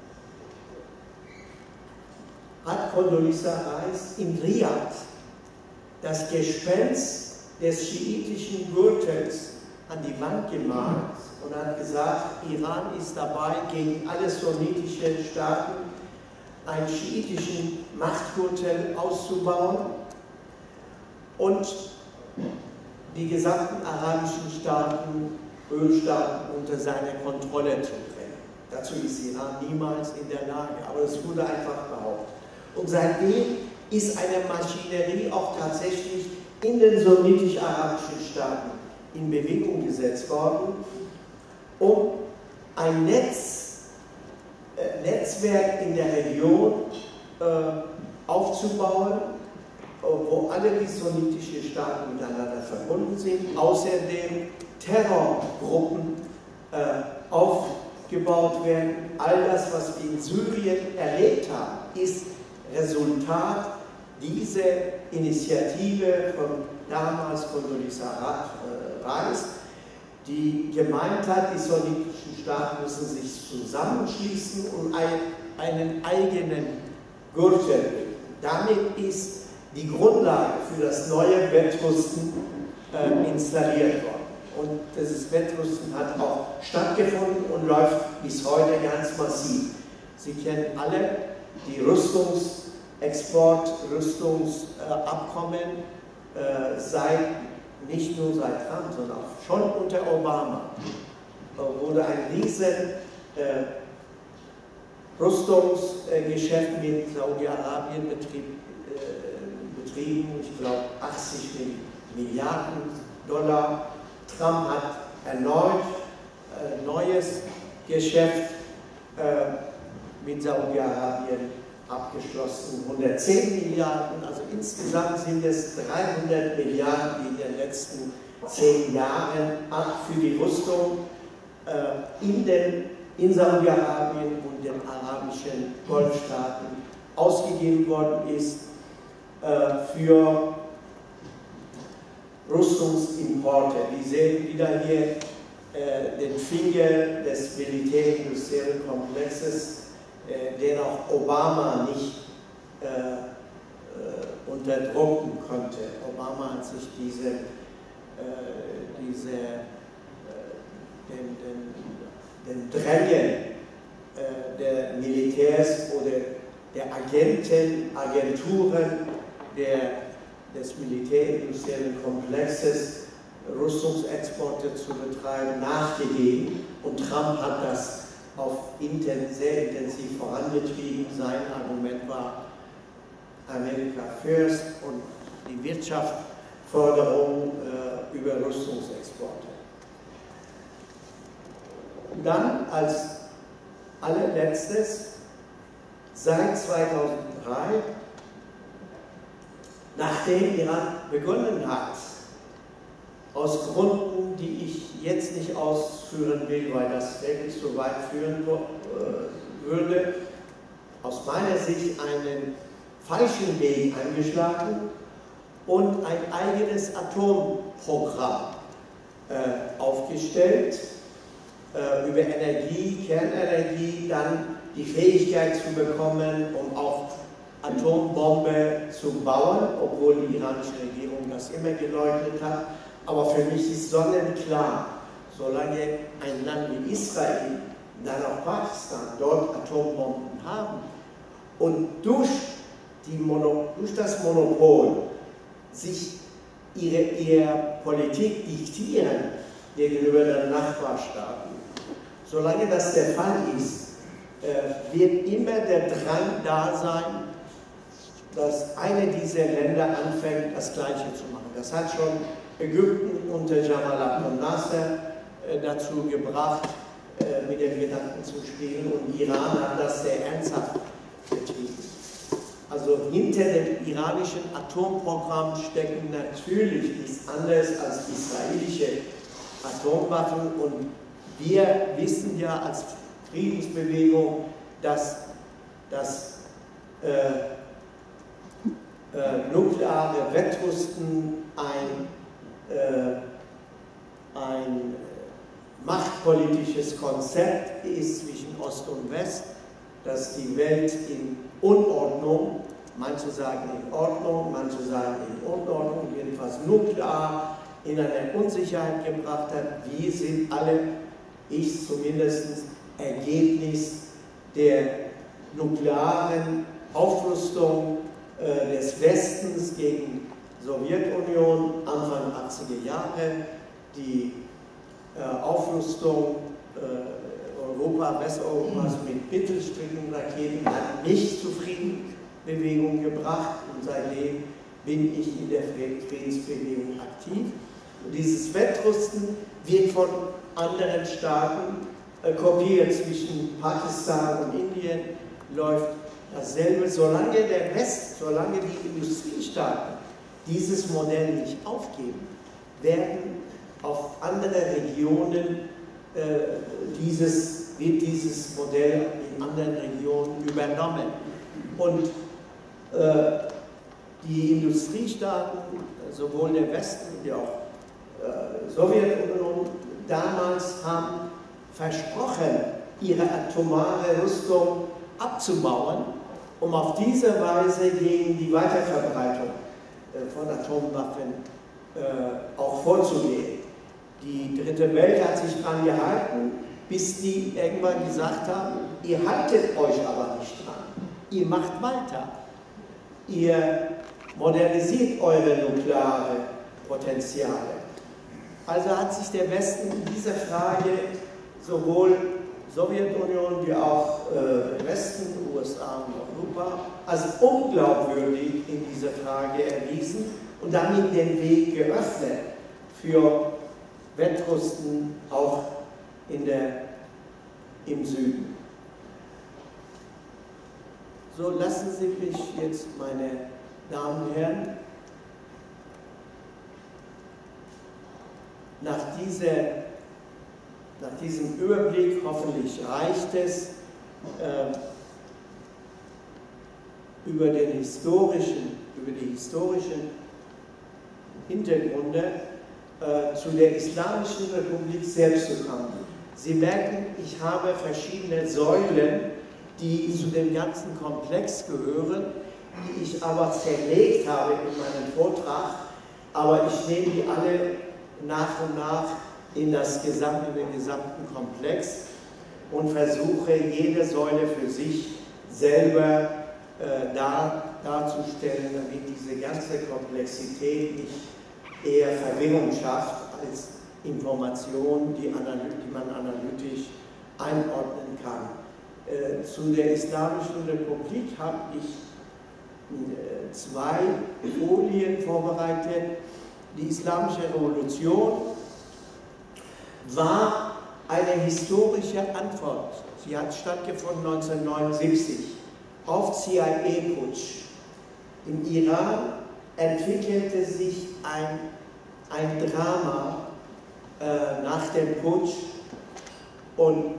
hat Condoleezza Rice in Riyadh das Gespenst des schiitischen Gürtels an die Wand gemalt und hat gesagt, Iran ist dabei, gegen alle sunnitischen Staaten einen schiitischen Machtgürtel auszubauen und die gesamten arabischen Staaten, Ölstaaten unter seine Kontrolle zu bringen. Dazu ist Iran niemals in der Lage, aber es wurde einfach behauptet. Und seitdem ist eine Maschinerie auch tatsächlich in den sunnitisch-arabischen Staaten in Bewegung gesetzt worden, um ein Netz, äh, Netzwerk in der Region äh, aufzubauen, wo alle die sunnitischen Staaten miteinander verbunden sind, außerdem Terrorgruppen äh, aufgebaut werden. All das, was wir in Syrien erlebt haben, ist Resultat dieser Initiative von damals Condoleezza Rice, die gemeint hat, die sunnitischen Staaten müssen sich zusammenschließen und einen eigenen Gürtel bilden. Damit ist die Grundlage für das neue Wettrüsten äh, installiert worden. Und dieses Wettrüsten hat auch stattgefunden und läuft bis heute ganz massiv. Sie kennen alle die Rüstungsexport, Rüstungsabkommen äh, seit, nicht nur seit Trump, sondern auch schon unter Obama äh, wurde ein riesen äh, Rüstungsgeschäft mit Saudi-Arabien betrieben. betrieben, ich glaube achtzig Milliarden Dollar. Trump hat erneut ein neues Geschäft äh, mit Saudi-Arabien abgeschlossen, hundertzehn Milliarden, also insgesamt sind es dreihundert Milliarden, die in den letzten zehn Jahren für die Rüstung äh, in, den, in Saudi-Arabien und den arabischen Golfstaaten ausgegeben worden ist, für Rüstungsimporte. Wir sehen wieder hier äh, den Finger des militärindustriellen Komplexes, äh, den auch Obama nicht äh, äh, unterdrücken konnte. Obama hat sich diese, äh, diese äh, den, den, den Drängen äh, der Militärs oder der Agenten, Agenturen, Der, des militärindustriellen Komplexes Rüstungsexporte zu betreiben, nachgegeben und Trump hat das auf inten sehr intensiv vorangetrieben. Sein Argument war America First und die Wirtschaftsförderung äh, über Rüstungsexporte. Und dann als allerletztes, seit zweitausenddrei, nachdem Iran begonnen hat, aus Gründen, die ich jetzt nicht ausführen will, weil das wirklich so weit führen äh, würde, aus meiner Sicht einen falschen Weg eingeschlagen und ein eigenes Atomprogramm äh, aufgestellt, äh, über Energie, Kernenergie, dann die Fähigkeit zu bekommen, um auch Atombombe zu bauen, obwohl die iranische Regierung das immer geleugnet hat. Aber für mich ist sonnenklar, solange ein Land wie Israel, dann auch Pakistan, dort Atombomben haben und durch, die Mono, durch das Monopol sich ihre, ihre Politik diktieren gegenüber den Nachbarstaaten, solange das der Fall ist, äh, wird immer der Drang da sein, dass eine dieser Länder anfängt, das Gleiche zu machen. Das hat schon Ägypten unter Jamal Abdel Nasser äh, dazu gebracht, äh, mit den Gedanken zu spielen, und Iran hat das sehr ernsthaft betrieben. Also hinter dem iranischen Atomprogramm stecken natürlich nichts anderes als israelische Atomwaffen, und wir wissen ja als Friedensbewegung, dass das äh, äh, nukleare Wettrüsten ein, äh, ein machtpolitisches Konzept ist zwischen Ost und West, dass die Welt in Unordnung, manche sagen in Ordnung, manche sagen in Unordnung, jedenfalls nuklear in eine Unsicherheit gebracht hat. Wir sind alle, ich zumindest, Ergebnis der nuklearen Aufrüstung äh, des Westens gegen Sowjetunion Anfang achtziger Jahre, die äh, Aufrüstung äh, Europa, Westeuropas mit Mittelstreckenraketen hat mich zu Friedensbewegung gebracht und seitdem bin ich in der Friedensbewegung aktiv. Und dieses Wettrüsten wird von anderen Staaten äh, kopiert. Zwischen Pakistan und Indien läuft dasselbe. Solange der West, solange die Industriestaaten dieses Modell nicht aufgeben, werden auf andere Regionen äh, dieses, wird dieses Modell in anderen Regionen übernommen. Und äh, die Industriestaaten, sowohl der Westen wie auch äh, Sowjetunion, damals haben versprochen, ihre atomare Rüstung abzubauen, um auf diese Weise gegen die Weiterverbreitung äh, von Atomwaffen äh, auch vorzugehen. Die dritte Welt hat sich daran gehalten, bis die irgendwann gesagt haben, ihr haltet euch aber nicht dran, ihr macht weiter, ihr modernisiert eure nukleare Potenziale. Also hat sich der Westen in dieser Frage sowohl Sowjetunion wie auch äh, Westen, U S A und Europa als unglaubwürdig in dieser Frage erwiesen und damit den Weg geöffnet für Wettrüsten auch in der, im Süden. So, lassen Sie mich jetzt, meine Damen und Herren, nach, dieser, nach diesem Überblick, hoffentlich reicht es, äh, über, den historischen, über die historischen Hintergründe äh, zu der Islamischen Republik selbst zu kommen. Sie merken, ich habe verschiedene Säulen, die zu dem ganzen Komplex gehören, die ich aber zerlegt habe in meinem Vortrag, aber ich nehme die alle nach und nach in, das gesamte, in den gesamten Komplex und versuche, jede Säule für sich selber äh, dar, darzustellen, damit diese ganze Komplexität nicht eher Verwirrung schafft als Information, die, die man analytisch einordnen kann. Äh, zu der Islamischen Republik habe ich äh, zwei Folien vorbereitet. Die Islamische Revolution war eine historische Antwort. Sie hat stattgefunden neunzehnhundertneunundsiebzig auf C I A-Putsch. Im Iran entwickelte sich ein, ein Drama äh, nach dem Putsch und,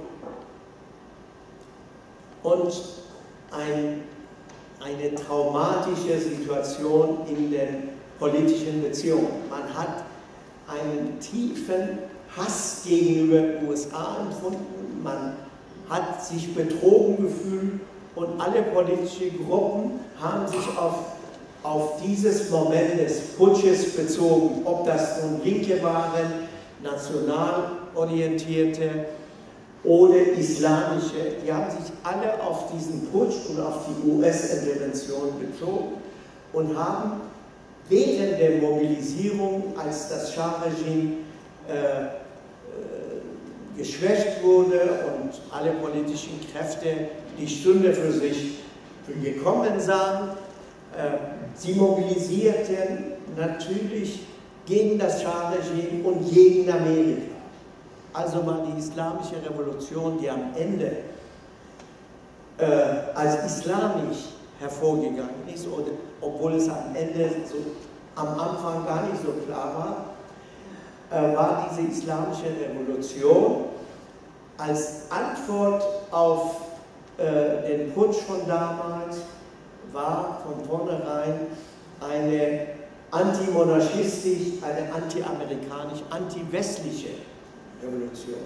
und ein, eine traumatische Situation in den politischen Beziehungen. Man hat einen tiefen Hass gegenüber den U S A empfunden, man hat sich betrogen gefühlt und alle politischen Gruppen haben sich auf, auf dieses Moment des Putsches bezogen, ob das nun Linke waren, national orientierte oder islamische, die haben sich alle auf diesen Putsch und auf die U S-Intervention bezogen und haben während der Mobilisierung, als das Schah-Regime äh, äh, geschwächt wurde und alle politischen Kräfte die Stunde für sich gekommen sahen, äh, sie mobilisierten natürlich gegen das Schah-Regime und gegen Amerika. Also war die Islamische Revolution, die am Ende äh, als islamisch hervorgegangen ist, oder, obwohl es am Ende so, am Anfang gar nicht so klar war, äh, war diese Islamische Revolution als Antwort auf äh, den Putsch von damals, war von vornherein eine antimonarchistisch, eine anti-amerikanisch, anti-westliche Revolution.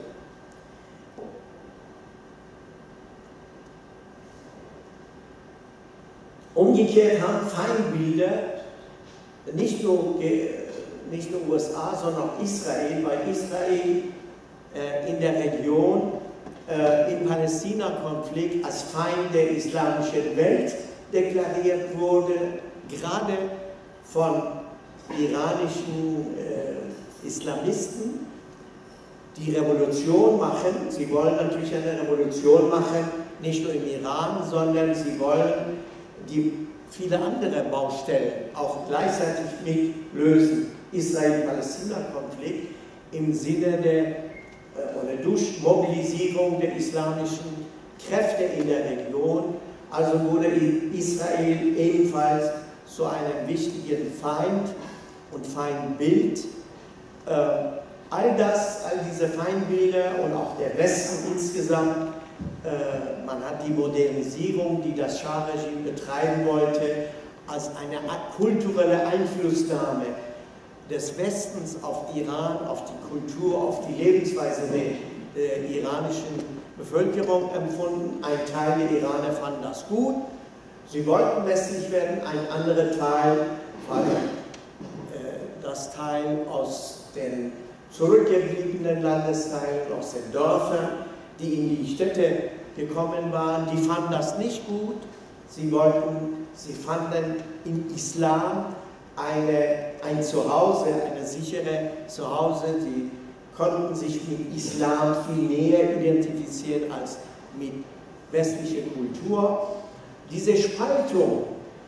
Umgekehrt haben Feindbilder nicht nur, nicht nur U S A, sondern auch Israel, weil Israel äh, in der Region äh, im Palästina-Konflikt als Feind der islamischen Welt deklariert wurde, gerade von iranischen äh, Islamisten, die Revolution machen. Sie wollen natürlich eine Revolution machen, nicht nur im Iran, sondern sie wollen die viele andere Baustellen auch gleichzeitig mit lösen. Israel-Palästina-Konflikt im Sinne der äh, oder durch Mobilisierung der islamischen Kräfte in der Region. Also wurde Israel ebenfalls zu einem wichtigen Feind und Feindbild. Äh, all das, all diese Feindbilder und auch der Westen insgesamt, äh, man hat die Modernisierung, die das Schah-Regime betreiben wollte, als eine kulturelle Einflussnahme des Westens auf Iran, auf die Kultur, auf die Lebensweise der, der iranischen Bevölkerung empfunden. Ein Teil der Iraner fanden das gut, sie wollten westlich werden, ein anderer Teil, vor allem äh, das Teil aus den zurückgebliebenen Landesteilen, aus den Dörfern, die in die Städte gekommen waren, die fanden das nicht gut. Sie wollten, sie fanden im Islam eine, ein Zuhause, eine sichere Zuhause. Sie konnten sich mit Islam viel näher identifizieren als mit westlicher Kultur. Diese Spaltung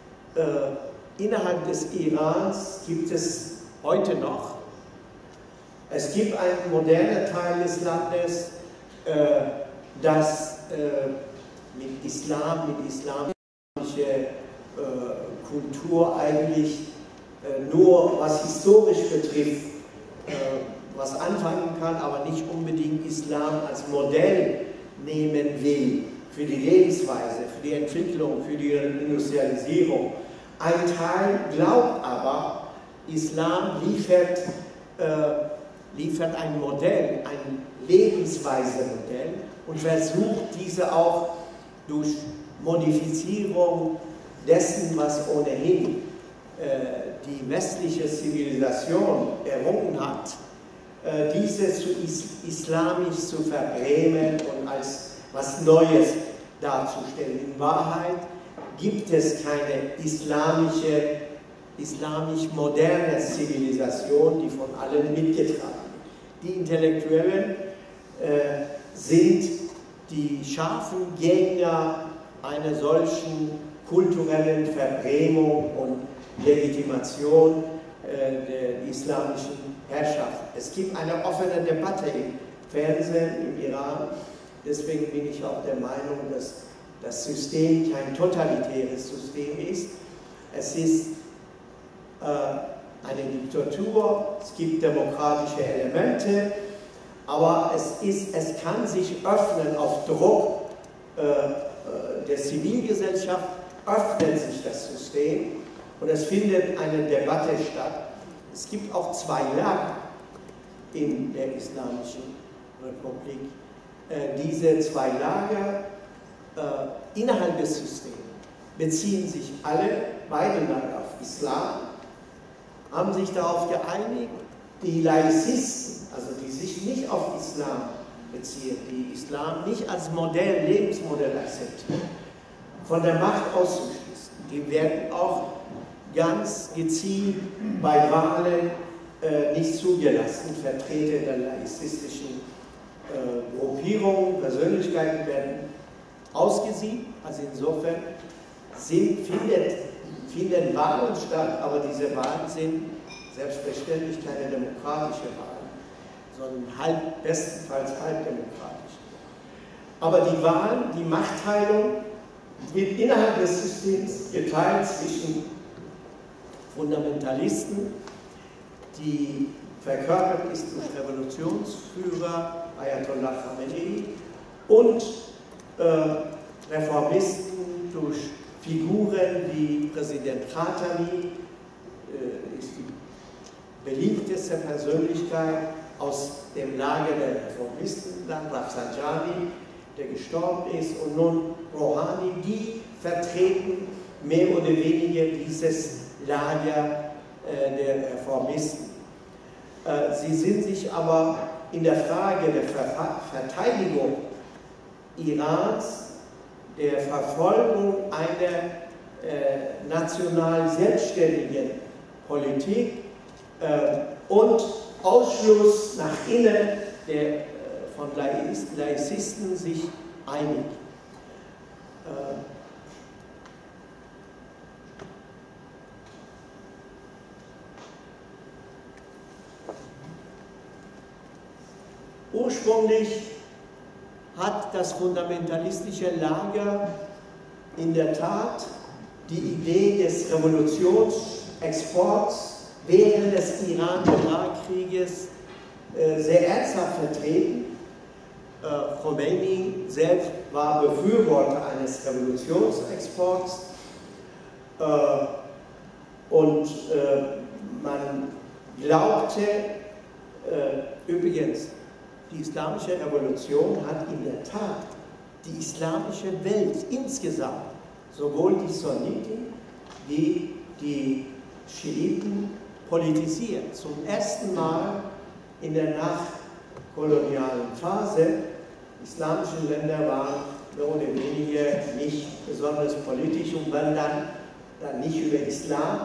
äh, innerhalb des Irans gibt es heute noch. Es gibt einen modernen Teil des Landes, äh, das äh, mit Islam, mit islamischer äh, Kultur eigentlich äh, nur was historisch betrifft, äh, was anfangen kann, aber nicht unbedingt Islam als Modell nehmen will für die Lebensweise, für die Entwicklung, für die Industrialisierung. Ein Teil glaubt aber, Islam liefert, äh, liefert ein Modell, ein Lebensweise-Modell und versucht diese auch durch Modifizierung dessen, was ohnehin äh, die westliche Zivilisation errungen hat, äh, diese zu is islamisch zu verbrämen und als was Neues darzustellen. In Wahrheit gibt es keine islamische, islamisch-moderne Zivilisation, die von allen mitgetragen wird. Die Intellektuellen äh, sind die scharfen Gegner einer solchen kulturellen Verbrämung und Legitimation äh, der islamischen Herrschaft. Es gibt eine offene Debatte im Fernsehen im Iran, deswegen bin ich auch der Meinung, dass das System kein totalitäres System ist. Es ist äh, eine Diktatur, es gibt demokratische Elemente, aber es, ist, es kann sich öffnen auf Druck äh, der Zivilgesellschaft, öffnet sich das System und es findet eine Debatte statt. Es gibt auch zwei Lager in der Islamischen Republik. Äh, diese zwei Lager äh, innerhalb des Systems beziehen sich alle, beide Lager auf Islam, haben sich darauf geeinigt, die Laizisten, also die sich nicht auf Islam beziehen, die Islam nicht als Modell, Lebensmodell akzeptieren, von der Macht auszuschließen. Die werden auch ganz gezielt bei Wahlen äh, nicht zugelassen. Vertreter der laizistischen äh, Gruppierungen, Persönlichkeiten werden ausgesiebt. Also insofern sind, findet, finden Wahlen statt, aber diese Wahlen sind selbstverständlich keine demokratische Wahlen, sondern halb, bestenfalls halbdemokratisch. Aber die Wahlen, die Machtteilung wird innerhalb des Systems geteilt zwischen Fundamentalisten, die verkörpert ist durch Revolutionsführer Ayatollah Khamenei und äh, Reformisten durch Figuren wie Präsident Khatami, ist die beliebteste Persönlichkeit aus dem Lager der Reformisten, dann Rafsanjani, der gestorben ist, und nun Rouhani, die vertreten mehr oder weniger dieses Lager äh, der Reformisten. Äh, sie sind sich aber in der Frage der Ver Verteidigung Irans, der Verfolgung einer äh, national selbstständigen Politik äh, und Ausschluss nach innen der äh, von Laizisten sich einig. Äh, Ursprünglich hat das fundamentalistische Lager in der Tat die Idee des Revolutionsexports während des Iran-Irak-Krieges äh, sehr ernsthaft vertreten. Äh, Khomeini selbst war Befürworter eines Revolutionsexports äh, und äh, man glaubte, äh, übrigens, die islamische Revolution hat in der Tat die islamische Welt insgesamt, sowohl die Sunniten wie die Schiiten, politisiert. Zum ersten Mal in der nachkolonialen Phase. Islamische Länder waren mehr oder weniger nicht besonders politisch und wenn dann, dann nicht über Islam.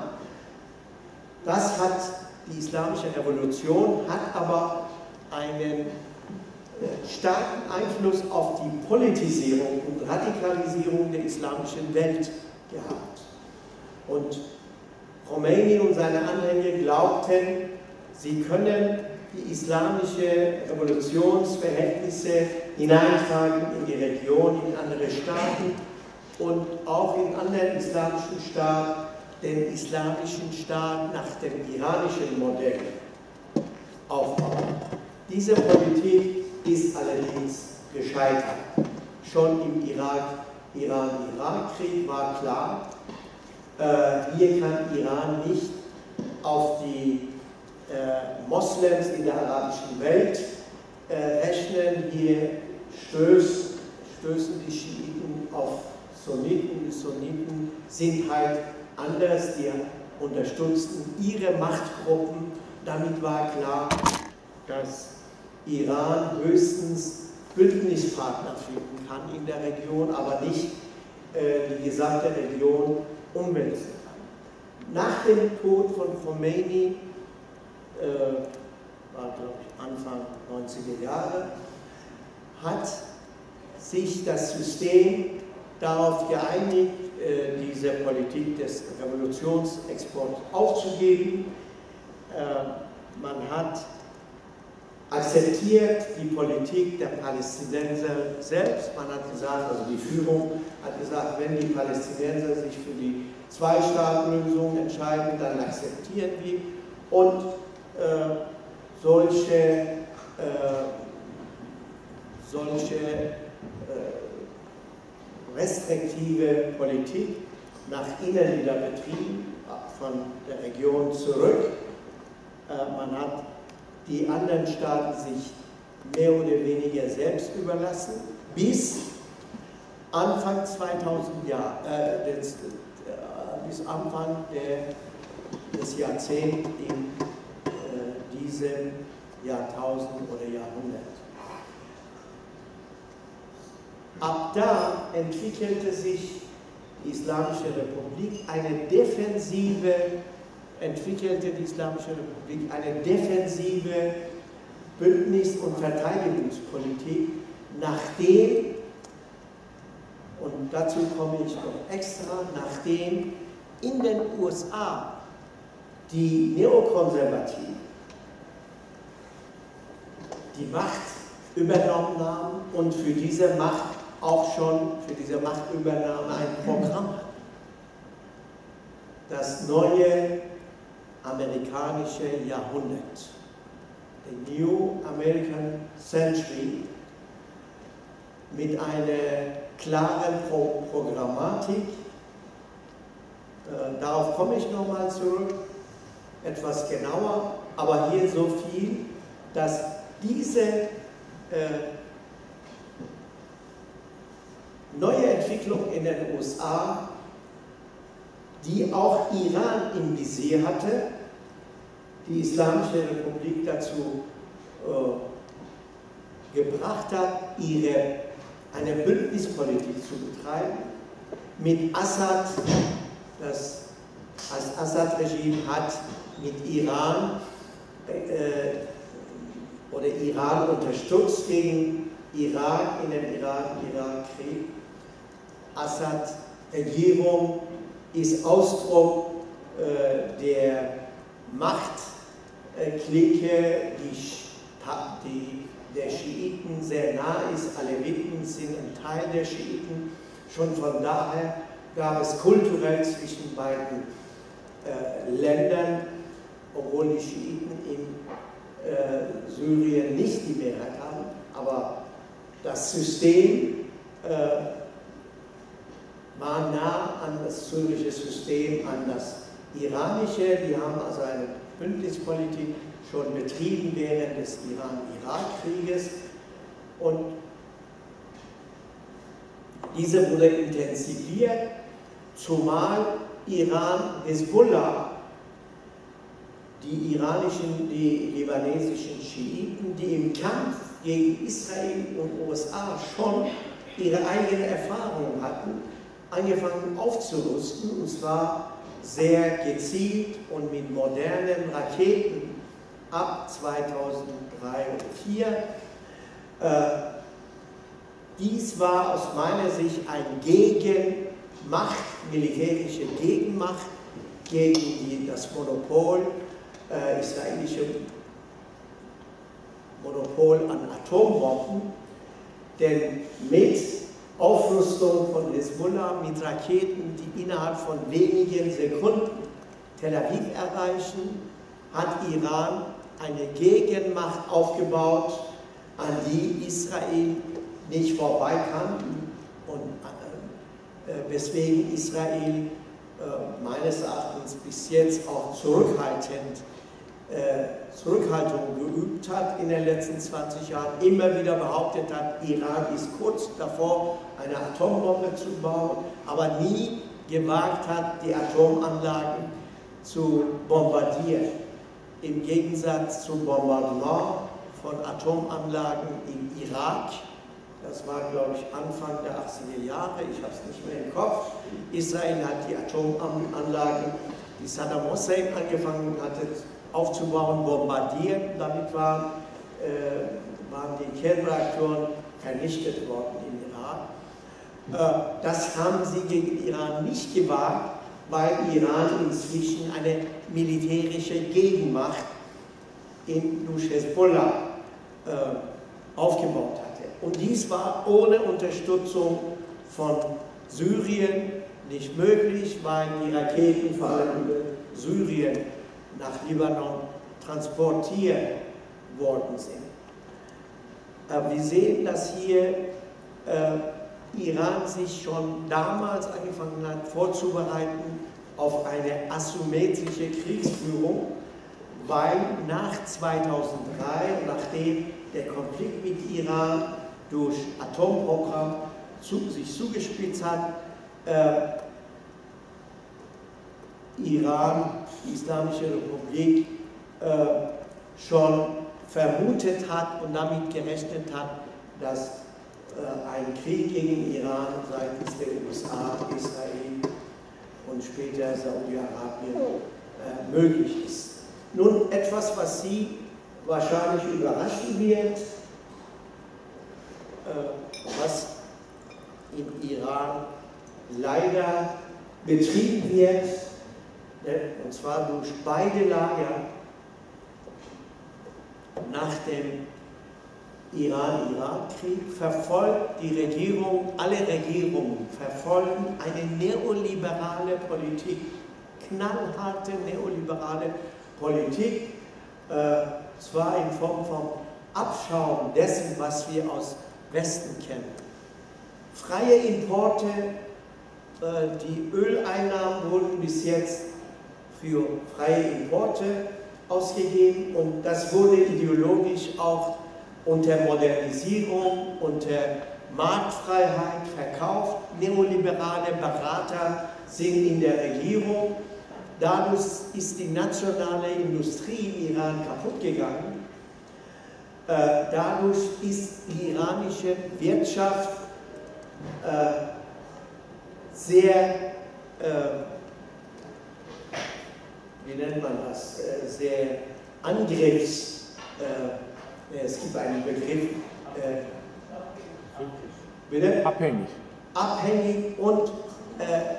Das hat die islamische Revolution, hat aber einen starken Einfluss auf die Politisierung und Radikalisierung der islamischen Welt gehabt. Und Khomeini und seine Anhänger glaubten, sie können die islamische Revolutionsverhältnisse hineintragen in die Region, in andere Staaten und auch in anderen islamischen Staaten, den islamischen Staat nach dem iranischen Modell aufbauen. Diese Politik ist allerdings gescheitert. Schon im Iran-Irak-Krieg war klar, äh, hier kann Iran nicht auf die äh, Moslems in der arabischen Welt äh, rechnen. Hier stöß, stößen die Schiiten auf Sunniten. Die Sunniten sind halt anders, die unterstützten ihre Machtgruppen. Damit war klar, dass Iran höchstens Bündnispartner finden kann in der Region, aber nicht äh, die gesamte Region umwälzen kann. Nach dem Tod von Khomeini, äh, war glaube ich Anfang neunziger Jahre, hat sich das System darauf geeinigt, äh, diese Politik des Revolutionsexports aufzugeben. Äh, man hat akzeptiert die Politik der Palästinenser selbst. Man hat gesagt, also die Führung hat gesagt, wenn die Palästinenser sich für die Zwei-Staaten-Lösung entscheiden, dann akzeptieren wir. Und äh, solche, äh, solche äh, restriktive Politik nach innen wieder betrieben, von der Region zurück. Äh, man hat die anderen Staaten sich mehr oder weniger selbst überlassen, bis Anfang zweitausend Jahr, äh, des, äh, bis Anfang der, des Jahrzehnts in äh, diesem Jahrtausend oder Jahrhundert. Ab da entwickelte sich die Islamische Republik eine defensive entwickelte die Islamische Republik eine defensive Bündnis- und Verteidigungspolitik, nachdem, und dazu komme ich noch extra, nachdem in den U S A die Neokonservativen die Macht übernommen haben und für diese Macht auch schon, für diese Machtübernahme ein Programm hatten. Das neue amerikanische Jahrhundert, the New American Century, mit einer klaren Pro Programmatik. Äh, darauf komme ich nochmal zurück. etwas genauer, aber hier so viel, dass diese äh, neue Entwicklung in den U S A, die auch Iran im Visier hatte, die Islamische Republik dazu äh, gebracht hat, ihre, eine Bündnispolitik zu betreiben mit Assad. Das als Assad-Regime hat mit Iran äh, oder Iran unterstützt gegen Irak in dem Iran-Irak-Krieg. Assad-Regierung ist Ausdruck äh, der Machtklicke, die, die der Schiiten sehr nah ist. Aleviten sind ein Teil der Schiiten. Schon von daher gab es kulturell zwischen beiden äh, Ländern, obwohl die Schiiten in äh, Syrien nicht die Mehrheit haben, aber das System äh, war nah an das syrische System, an das iranische. Die haben also eine Bündnispolitik schon betrieben während des Iran-Irak-Krieges und diese wurde intensiviert, zumal Iran, Hezbollah, die iranischen, die libanesischen Schiiten, die im Kampf gegen Israel und U S A schon ihre eigene Erfahrungen hatten, angefangen aufzurüsten, und zwar sehr gezielt und mit modernen Raketen ab zweitausenddrei und zweitausendvier. Äh, dies war aus meiner Sicht ein Gegenmacht, militärische Gegenmacht gegen die, das Monopol, äh, israelische Monopol an Atombomben, denn mit Aufrüstung von Hezbollah mit Raketen, die innerhalb von wenigen Sekunden Tel Aviv erreichen, hat Iran eine Gegenmacht aufgebaut, an die Israel nicht vorbei kann und äh, weswegen Israel äh, meines Erachtens bis jetzt auch zurückhaltend, äh, Zurückhaltung geübt hat in den letzten zwanzig Jahren, immer wieder behauptet hat, Iran ist kurz davor, eine Atombombe zu bauen, aber nie gewagt hat, die Atomanlagen zu bombardieren. Im Gegensatz zum Bombardement von Atomanlagen im Irak, das war, glaube ich, Anfang der achtziger Jahre, ich habe es nicht mehr im Kopf. Israel hat die Atomanlagen, die Saddam Hussein angefangen hatte aufzubauen, bombardiert. Damit waren, äh, waren die Kernreaktoren vernichtet worden im Irak. Äh, das haben sie gegen Iran nicht gewagt, weil Iran inzwischen eine militärische Gegenmacht in durch Hezbollah äh, aufgebaut hatte. Und dies war ohne Unterstützung von Syrien nicht möglich, weil die Raketen vor allem über Syrien nach Libanon transportiert worden sind. Aber wir sehen, dass hier äh, Iran sich schon damals angefangen hat vorzubereiten auf eine asymmetrische Kriegsführung, weil nach zweitausenddrei, nachdem der Konflikt mit Iran durch Atomprogramm zu, sich zugespitzt hat, äh, Iran, die Islamische Republik, äh, schon vermutet hat und damit gerechnet hat, dass äh, ein Krieg gegen Iran seitens der U S A, Israel und später Saudi-Arabien äh, möglich ist. Nun etwas, was Sie wahrscheinlich überraschen wird, äh, was im Iran leider betrieben wird, und zwar durch beide Lager nach dem Iran-Irak-Krieg, verfolgt die Regierung, alle Regierungen verfolgen eine neoliberale Politik, knallharte neoliberale Politik, äh, zwar in Form von Abschaum dessen, was wir aus Westen kennen. Freie Importe, äh, die Öleinnahmen wurden bis jetzt für freie Importe ausgegeben und das wurde ideologisch auch unter Modernisierung, unter Marktfreiheit verkauft. Neoliberale Berater sind in der Regierung. Dadurch ist die nationale Industrie im Iran kaputt gegangen. Äh, dadurch ist die iranische Wirtschaft äh, sehr, äh, wie nennt man das, äh, sehr angriffs, äh, es gibt einen Begriff, äh, bitte? Abhängig. Abhängig und äh,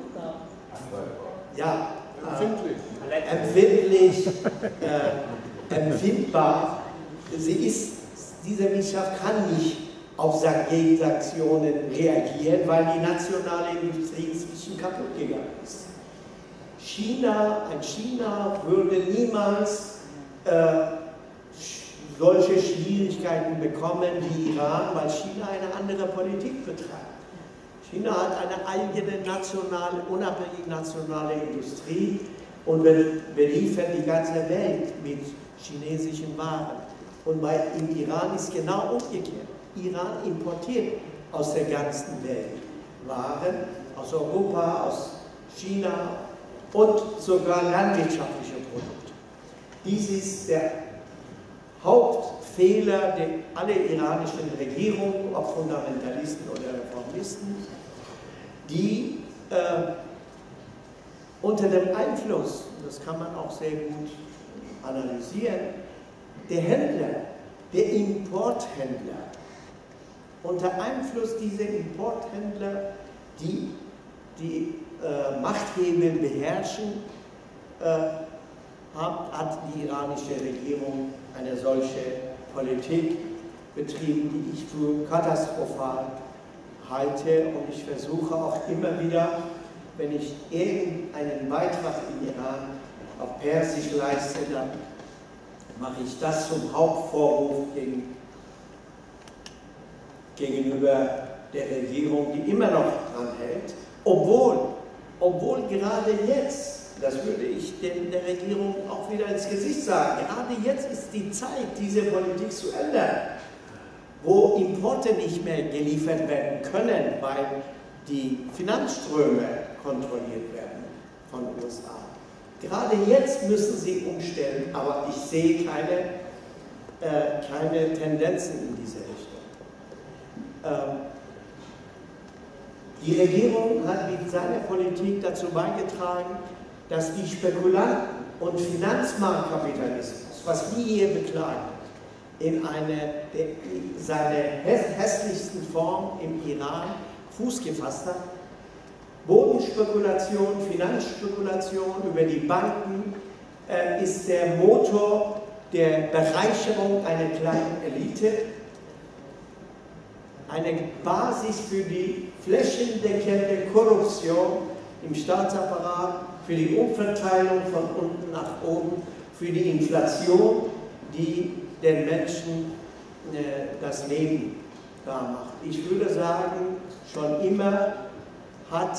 ja, äh, empfindlich, äh, empfindbar. Sie ist, diese Wirtschaft kann nicht auf Gegensanktionen reagieren, weil die nationale Industrie inzwischen kaputt gegangen ist. China, ein China würde niemals äh, solche Schwierigkeiten bekommen wie Iran, weil China eine andere Politik betreibt. China hat eine eigene nationale, unabhängige nationale Industrie und beliefert die ganze Welt mit chinesischen Waren. Und bei, im Iran ist genau umgekehrt. Iran importiert aus der ganzen Welt Waren, aus Europa, aus China und sogar landwirtschaftliche Produkte. Dies ist der Hauptfehler der alle iranischen Regierungen, ob Fundamentalisten oder Reformisten, die äh, unter dem Einfluss, das kann man auch sehr gut analysieren, der Händler, der Importhändler, unter Einfluss dieser Importhändler, die die äh, Machthebel beherrschen, äh, hat, hat die iranische Regierung eine solche Politik betrieben, die ich für katastrophal halte. Und ich versuche auch immer wieder, wenn ich irgendeinen Beitrag im Iran auf Persisch leiste, dann mache ich das zum Hauptvorwurf gegen, gegenüber der Regierung, die immer noch dran hält, obwohl, obwohl gerade jetzt, das würde ich dem, der Regierung auch wieder ins Gesicht sagen, gerade jetzt ist die Zeit, diese Politik zu ändern, wo Importe nicht mehr geliefert werden können, weil die Finanzströme kontrolliert werden von den U S A. Gerade jetzt müssen sie umstellen, aber ich sehe keine, äh, keine Tendenzen in diese Richtung. Ähm, die Regierung hat mit seiner Politik dazu beigetragen, dass die Spekulanten und Finanzmarktkapitalismus, was wir hier beklagen, in eine der, seine hässlichsten Form im Iran Fuß gefasst hat. Bodenspekulation, Finanzspekulation über die Banken äh, ist der Motor der Bereicherung einer kleinen Elite, eine Basis für die flächendeckende Korruption im Staatsapparat, für die Umverteilung von unten nach oben, für die Inflation, die den Menschen äh, das Leben da macht. Ich würde sagen, schon immer hat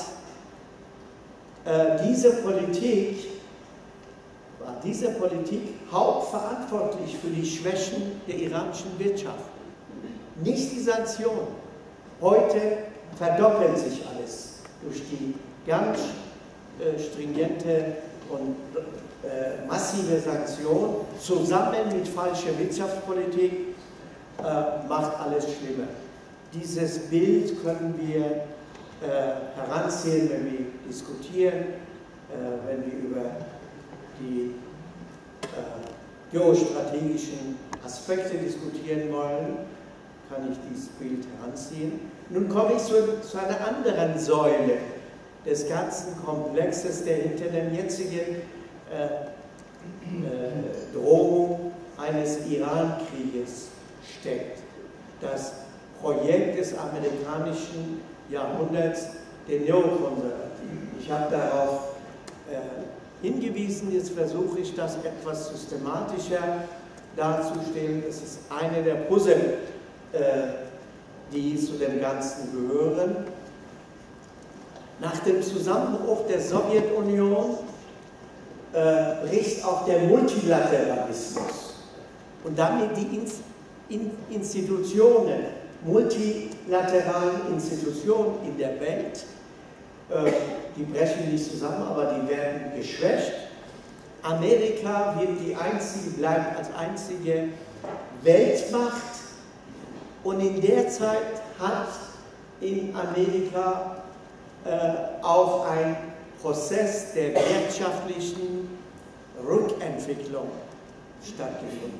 äh, diese Politik, war diese Politik hauptverantwortlich für die Schwächen der iranischen Wirtschaft. Nicht die Sanktionen. Heute verdoppelt sich alles durch die ganz äh, stringente und äh, massive Sanktion zusammen mit falscher Wirtschaftspolitik äh, macht alles schlimmer. Dieses Bild können wir äh, heranziehen, wenn wir diskutieren, äh, wenn wir über die äh, geostrategischen Aspekte diskutieren wollen, kann ich dieses Bild heranziehen. Nun komme ich zu, zu einer anderen Säule des ganzen Komplexes, der hinter dem jetzigen äh, äh, Drohung eines Iran-Krieges steckt. Das Projekt des amerikanischen Jahrhunderts, der Neokonservativen. Ich habe darauf äh, hingewiesen, jetzt versuche ich das etwas systematischer darzustellen. Es ist eine der Puzzle, äh, die zu dem Ganzen gehören. Nach dem Zusammenbruch der Sowjetunion äh, bricht auch der Multilateralismus und damit die Ins in Institutionen, multilateralen Institutionen in der Welt, äh, die brechen nicht zusammen, aber die werden geschwächt. Amerika wird die einzige, bleibt als einzige Weltmacht und in der Zeit hat in Amerika äh, auch ein Prozess der wirtschaftlichen Rückentwicklung stattgefunden.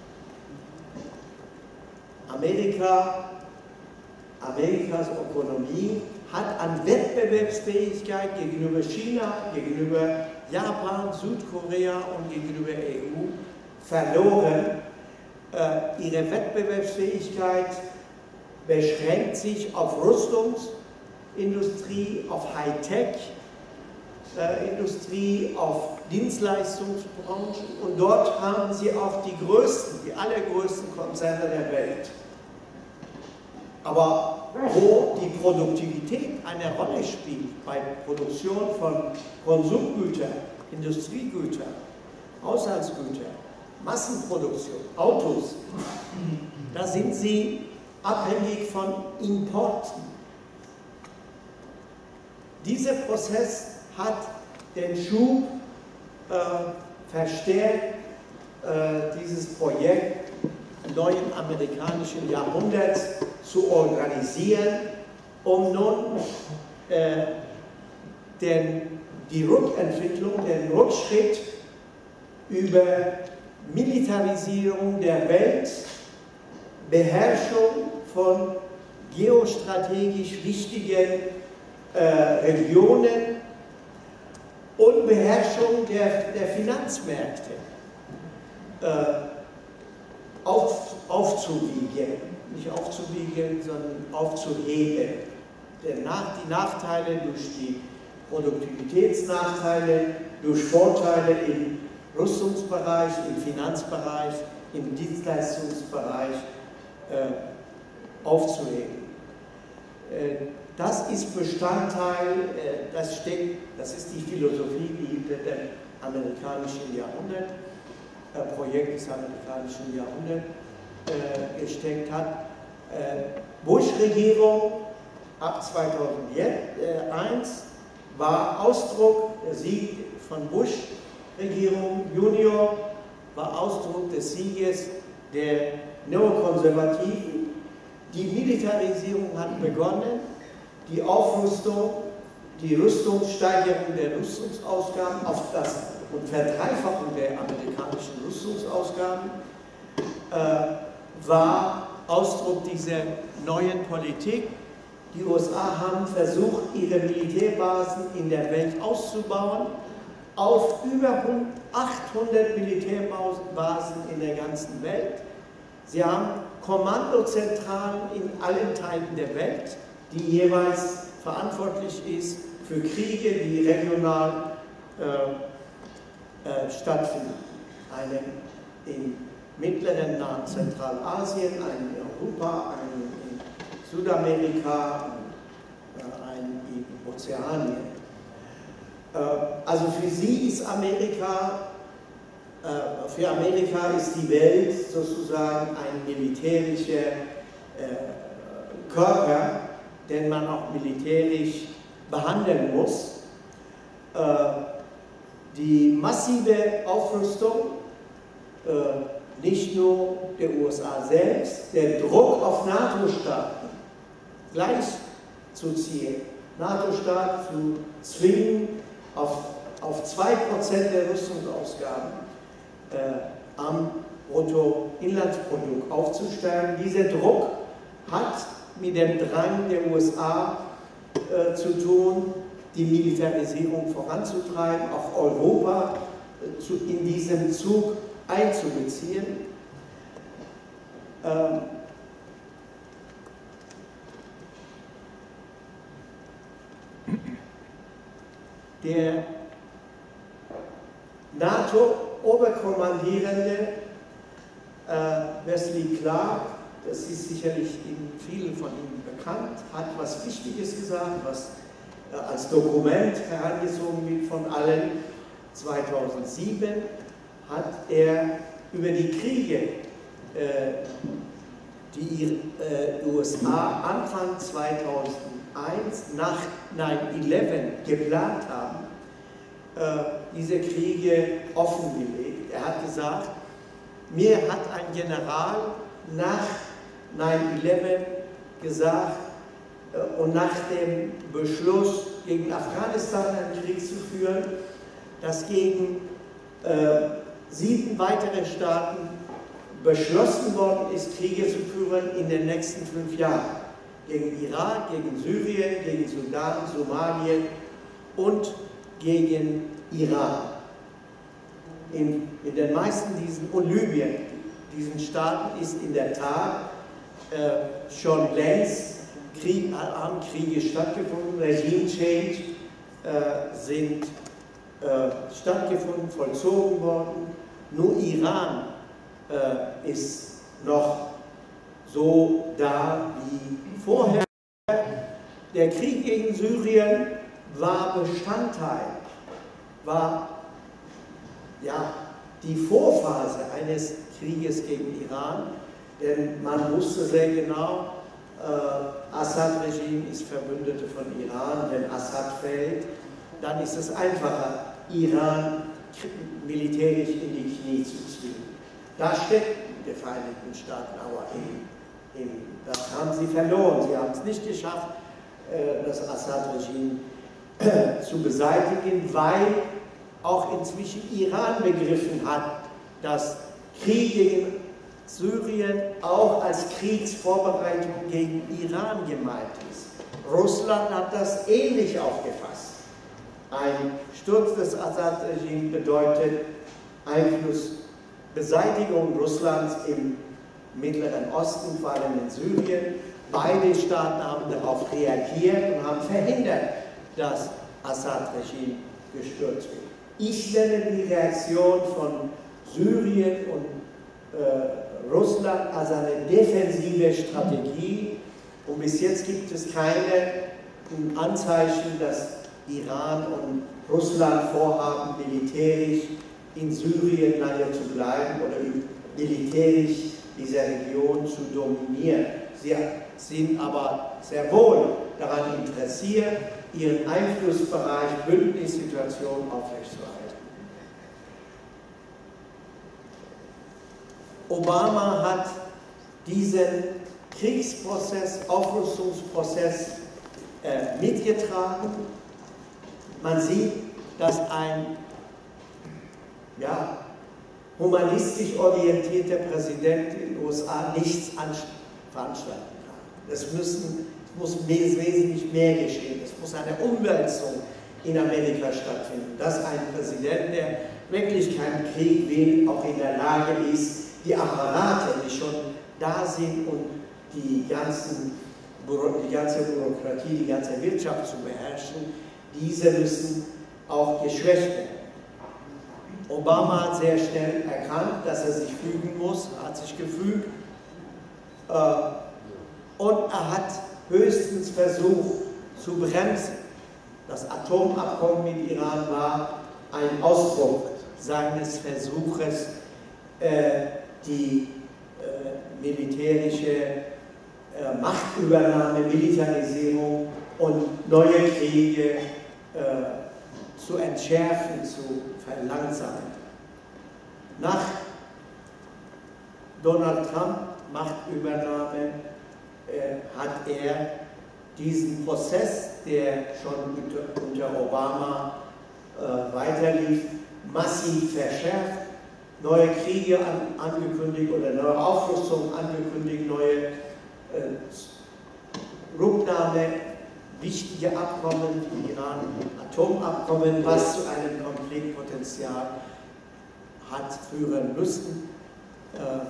Amerika, Amerikas Ökonomie hat an Wettbewerbsfähigkeit gegenüber China, gegenüber Japan, Südkorea und gegenüber der E U verloren. Äh, ihre Wettbewerbsfähigkeit beschränkt sich auf Rüstungsindustrie, auf Hightech-Industrie, auf Dienstleistungsbranchen und dort haben sie auch die größten, die allergrößten Konzerne der Welt. Aber wo die Produktivität eine Rolle spielt bei Produktion von Konsumgütern, Industriegütern, Haushaltsgütern, Massenproduktion, Autos, da sind sie abhängig von Importen. Dieser Prozess hat den Schub äh, verstärkt, äh, dieses Projekt neuen amerikanischen Jahrhunderts zu organisieren, um nun äh, den, die Rückentwicklung, den Rückschritt über Militarisierung der Welt, Beherrschung von geostrategisch wichtigen äh, Regionen und Beherrschung der, der Finanzmärkte äh, auf, aufzuwiegen, nicht aufzuwiegen, sondern aufzuheben. Denn nach, die Nachteile durch die Produktivitätsnachteile, durch Vorteile im Rüstungsbereich, im Finanzbereich, im Dienstleistungsbereich äh, aufzuheben. Äh, das ist Bestandteil, äh, das steckt, das ist die Philosophie, die hinter dem amerikanischen Jahrhundert, äh, Projekt des amerikanischen Jahrhunderts äh, gesteckt hat. Äh, Bush-Regierung ab zweitausendeins war Ausdruck, der Sieg von Bush-Regierung Junior war Ausdruck des Sieges der Neokonservativen. Die Militarisierung hat begonnen, die Aufrüstung, die Rüstungssteigerung der Rüstungsausgaben auf das und Verdreifachung der amerikanischen Rüstungsausgaben äh, war Ausdruck dieser neuen Politik. Die U S A haben versucht, ihre Militärbasen in der Welt auszubauen, auf über achthundert Militärbasen in der ganzen Welt. Sie haben Kommandozentralen in allen Teilen der Welt, die jeweils verantwortlich ist für Kriege, die regional äh, äh, stattfinden. Eine im mittleren Nahen Zentralasien, einen in Europa, einen in Südamerika, einen in Ozeanien. Äh, also für sie ist Amerika Für Amerika ist die Welt sozusagen ein militärischer Körper, den man auch militärisch behandeln muss. Die massive Aufrüstung, nicht nur der U S A selbst, der Druck auf NATO-Staaten gleichzuziehen, NATO-Staaten zu zwingen, auf, auf zwei Prozent der Rüstungsausgaben Äh, am Bruttoinlandsprodukt aufzusteigen. Dieser Druck hat mit dem Drang der U S A äh, zu tun, die Militarisierung voranzutreiben, auch Europa äh, zu, in diesem Zug einzubeziehen. Ähm, der NATO-Oberkommandierende äh, Wesley Clark, das ist sicherlich in vielen von Ihnen bekannt, hat was Wichtiges gesagt, was äh, als Dokument herangezogen wird von allen. zweitausendsieben hat er über die Kriege, äh, die äh, U S A Anfang zweitausendeins nach neun elf geplant haben, äh, diese Kriege offengelegt. Er hat gesagt, mir hat ein General nach neun elf gesagt, äh, und nach dem Beschluss, gegen Afghanistan einen Krieg zu führen, dass gegen äh, sieben weitere Staaten beschlossen worden ist, Kriege zu führen in den nächsten fünf Jahren. Gegen Irak, gegen Syrien, gegen Sudan, Somalia und gegen Iran. In, in den meisten diesen, und Libyen, diesen Staaten ist in der Tat äh, schon längst Krieg, haben Kriege stattgefunden, Regime Change äh, sind äh, stattgefunden, vollzogen worden. Nur Iran äh, ist noch so da wie vorher. Der Krieg gegen Syrien war Bestandteil, war ja, die Vorphase eines Krieges gegen Iran, denn man wusste sehr genau, äh, Assad-Regime ist Verbündete von Iran. Wenn Assad fällt, dann ist es einfacher, Iran militärisch in die Knie zu ziehen. Da stecken die Vereinigten Staaten aber in, in, das haben sie verloren. Sie haben es nicht geschafft, äh, das Assad-Regime äh, zu beseitigen, weil auch inzwischen Iran begriffen hat, dass Krieg gegen Syrien auch als Kriegsvorbereitung gegen Iran gemeint ist. Russland hat das ähnlich aufgefasst. Ein Sturz des Assad-Regimes bedeutet Einflussbeseitigung Russlands im Mittleren Osten, vor allem in Syrien. Beide Staaten haben darauf reagiert und haben verhindert, dass Assad-Regime gestürzt wird. Ich nenne die Reaktion von Syrien und äh, Russland als eine defensive Strategie, und bis jetzt gibt es keine Anzeichen, dass Iran und Russland vorhaben, militärisch in Syrien lange zu bleiben oder militärisch diese Region zu dominieren. Sie sind aber sehr wohl daran interessiert, ihren Einflussbereich, Bündnissituation aufrechtzuerhalten. Obama hat diesen Kriegsprozess, Aufrüstungsprozess äh, mitgetragen. Man sieht, dass ein ja, humanistisch orientierter Präsident in den U S A nichts veranstalten kann. Es müssen, muss wesentlich mehr geschehen. Es muss eine Umwälzung in Amerika stattfinden, dass ein Präsident, der wirklich keinen Krieg will, auch in der Lage ist, die Apparate, die schon da sind und die, ganzen, die ganze Bürokratie, die ganze Wirtschaft zu beherrschen, diese müssen auch geschwächt werden. Obama hat sehr schnell erkannt, dass er sich fügen muss, hat sich gefügt, äh, und er hat höchstens versucht zu bremsen. Das Atomabkommen mit Iran war ein Ausdruck seines Versuches, äh, die äh, militärische äh, Machtübernahme, Militarisierung und neue Kriege äh, zu entschärfen, zu verlangsamen. Nach Donald Trump Machtübernahme äh, hat er diesen Prozess, der schon unter, unter Obama äh, weiterlief, massiv verschärft, neue Kriege an, angekündigt oder neue Aufrüstung angekündigt, neue äh, Rücknahme, wichtige Abkommen wie Iran, Atomabkommen, was zu einem Konfliktpotenzial hat führen müssen, äh,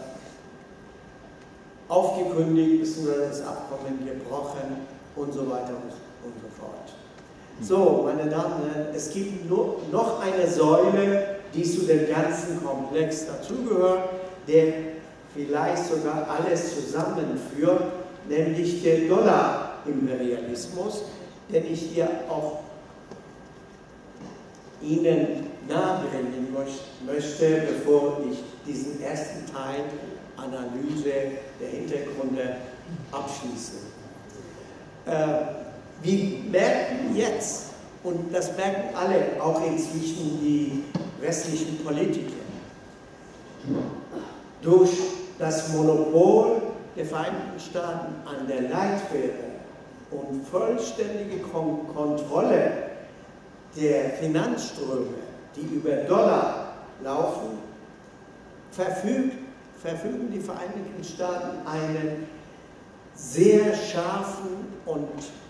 aufgekündigt, beziehungsweise das Abkommen gebrochen und so weiter und so fort. So, meine Damen und Herren, es gibt nur noch eine Säule, die zu dem ganzen Komplex dazugehört, der vielleicht sogar alles zusammenführt, nämlich der Dollar-Imperialismus, den ich hier auch Ihnen nahebringen möchte, bevor ich diesen ersten Teil Analyse der Hintergründe abschließe. Äh, wir merken jetzt, und das merken alle, auch inzwischen die westlichen Politiker, durch das Monopol der Vereinigten Staaten an der Leitwährung und vollständige Kon Kontrolle der Finanzströme, die über Dollar laufen, verfügt, verfügen die Vereinigten Staaten einen sehr scharfen und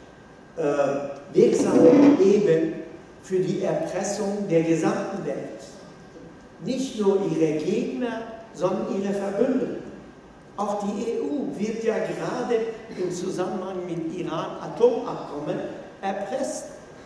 äh, wirksamen Hebel für die Erpressung der gesamten Welt. Nicht nur ihre Gegner, sondern ihre Verbündeten. Auch die E U wird ja gerade im Zusammenhang mit Iran-Atomabkommen erpresst.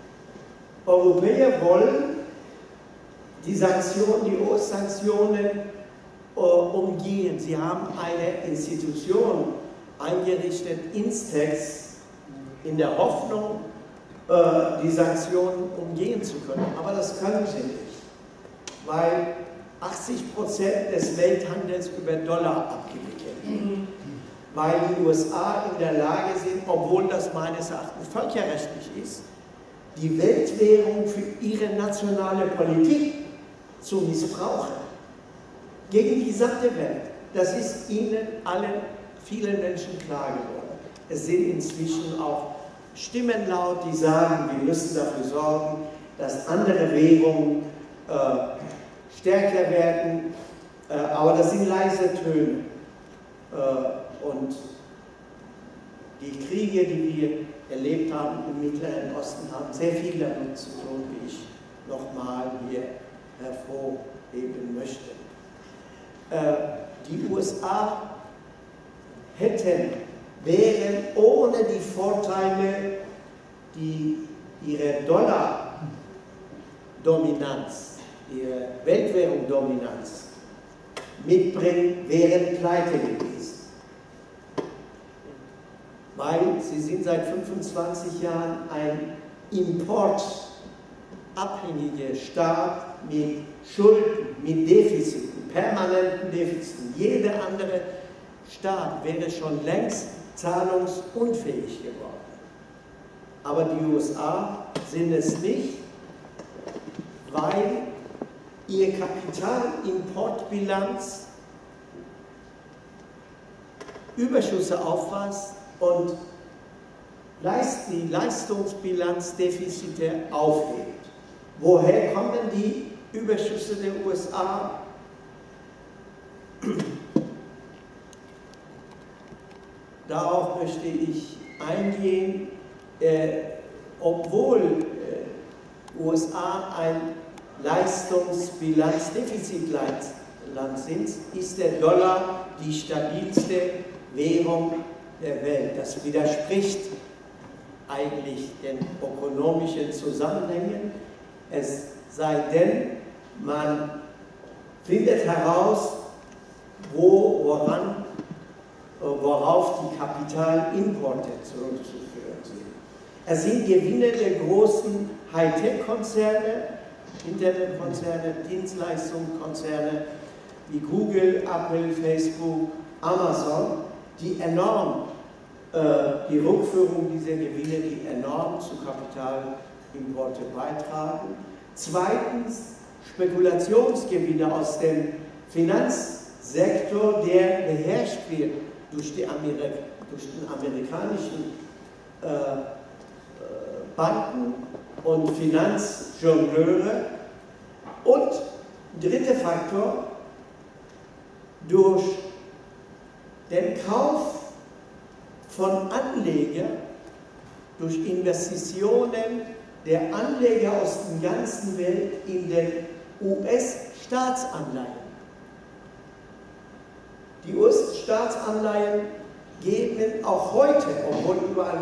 Europäer wollen die Sanktionen, die U S-Sanktionen äh, umgehen. Sie haben eine Institution eingerichtet, Instex, in der Hoffnung, äh, die Sanktionen umgehen zu können. Aber das können sie nicht, weil achtzig Prozent des Welthandels über Dollar abgewickelt wird. Weil die U S A in der Lage sind, obwohl das meines Erachtens völkerrechtlich ist, die Weltwährung für ihre nationale Politik zu missbrauchen. Gegen die gesamte Welt. Das ist ihnen allen, vielen Menschen klar geworden. Es sind inzwischen auch Stimmen laut, die sagen, wir müssen dafür sorgen, dass andere Währungen äh, stärker werden, äh, aber das sind leise Töne. Äh, und die Kriege, die wir erlebt haben im Mittleren Osten, haben sehr viel damit zu tun, wie ich nochmal hier hervorheben möchte. Äh, die U S A hätten, wären ohne die Vorteile, die ihre Dollar-Dominanz, ihre Weltwährung-Dominanz mitbringen, wären pleite gewesen. Weil sie sind seit fünfundzwanzig Jahren ein importabhängiger Staat mit Schulden, mit Defiziten, permanenten Defiziten. Jeder andere Staat wäre schon längst zahlungsunfähig geworden. Aber die U S A sind es nicht, weil ihre Kapitalimportbilanz Überschüsse aufweist und die Leistungsbilanzdefizite aufhebt. Woher kommen die Überschüsse der U S A? Darauf möchte ich eingehen, äh, obwohl äh, U S A ein Leistungsbilanzdefizitland sind, ist der Dollar die stabilste Währung der Welt. Das widerspricht eigentlich den ökonomischen Zusammenhängen, es sei denn, man findet heraus, wo, woran, worauf die Kapitalimporte zurückzuführen sind. Es sind Gewinne der großen Hightech-Konzerne, Internetkonzerne, Dienstleistungskonzerne wie Google, Apple, Facebook, Amazon, die enorm, äh, die Rückführung dieser Gewinne, die enorm zu Kapitalimporte beitragen. Zweitens, Spekulationsgewinne aus dem Finanzsektor, der beherrscht wird durch, die Amerik durch den amerikanischen äh, Banken und Finanzjongleure. Und dritter Faktor, durch den Kauf von Anlegern, durch Investitionen der Anleger aus der ganzen Welt in den U S-Staatsanleihen. Die U S-Staatsanleihen geben auch heute, obwohl überall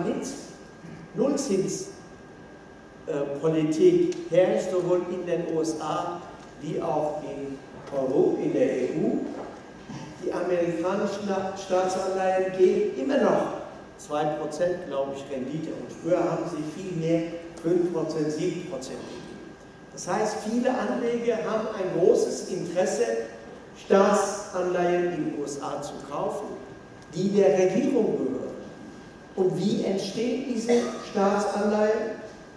Nullzinspolitik herrscht, sowohl in den U S A wie auch in Europa, in der E U, die amerikanischen Staatsanleihen geben immer noch zwei Prozent, glaube ich, Rendite. Und früher haben sie viel mehr, fünf Prozent, sieben Prozent gegeben. Das heißt, viele Anleger haben ein großes Interesse, Staatsanleihen in den U S A zu kaufen, die der Regierung gehören. Und wie entstehen diese Staatsanleihen?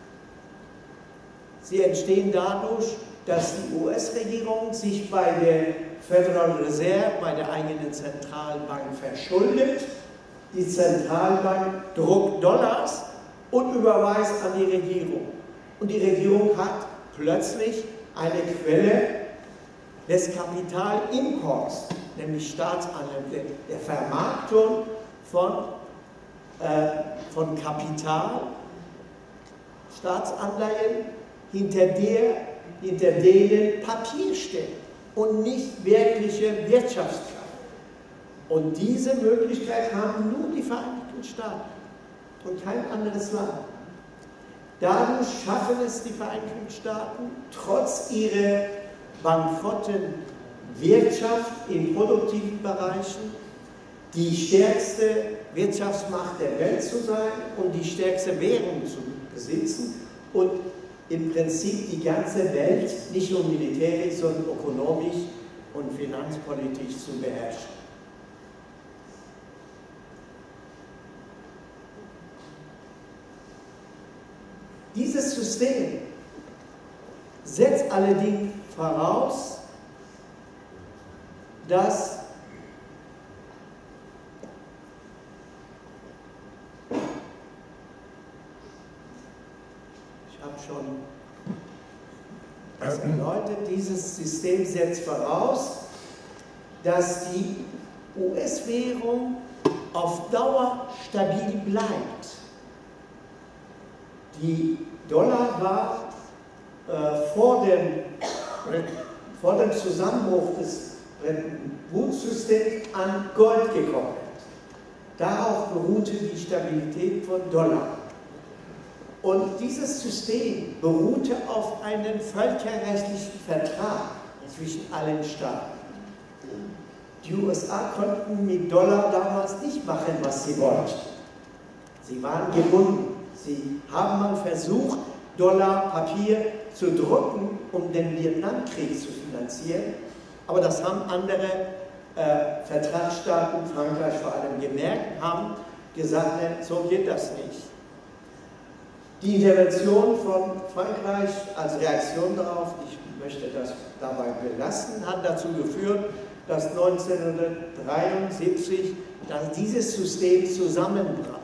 Sie entstehen dadurch, dass die U S-Regierung sich bei der Federal Reserve, bei der eigenen Zentralbank verschuldet. Die Zentralbank druckt Dollars und überweist an die Regierung. Und die Regierung hat plötzlich eine Quelle des Kapitalimports, nämlich Staatsanleihen, der Vermarktung von, äh, von Kapital, Staatsanleihen, hinter, der, hinter denen Papier steht und nicht wirkliche Wirtschaftskraft. Und diese Möglichkeit haben nur die Vereinigten Staaten und kein anderes Land. Dadurch schaffen es die Vereinigten Staaten, trotz ihrer bankrotten Wirtschaft in produktiven Bereichen, die stärkste Wirtschaftsmacht der Welt zu sein und die stärkste Währung zu besitzen und im Prinzip die ganze Welt nicht nur militärisch, sondern ökonomisch und finanzpolitisch zu beherrschen. Dieses System setzt allerdings voraus, dass ich habe schon das bedeutet, dieses System setzt voraus, dass die U S-Währung auf Dauer stabil bleibt. Die Dollar war äh, vor, dem, vor dem Zusammenbruch des Bretton Woods-Systems an Gold gekoppelt. Darauf beruhte die Stabilität von Dollar. Und dieses System beruhte auf einem völkerrechtlichen Vertrag zwischen allen Staaten. Die U S A konnten mit Dollar damals nicht machen, was sie wollten. Sie waren gebunden. Sie haben mal versucht, Dollarpapier zu drucken, um den Vietnamkrieg zu finanzieren. Aber das haben andere äh, Vertragsstaaten, Frankreich vor allem, gemerkt, haben gesagt, so geht das nicht. Die Intervention von Frankreich als Reaktion darauf, ich möchte das dabei belassen, hat dazu geführt, dass neunzehnhundertdreiundsiebzig dass dieses System zusammenbrach.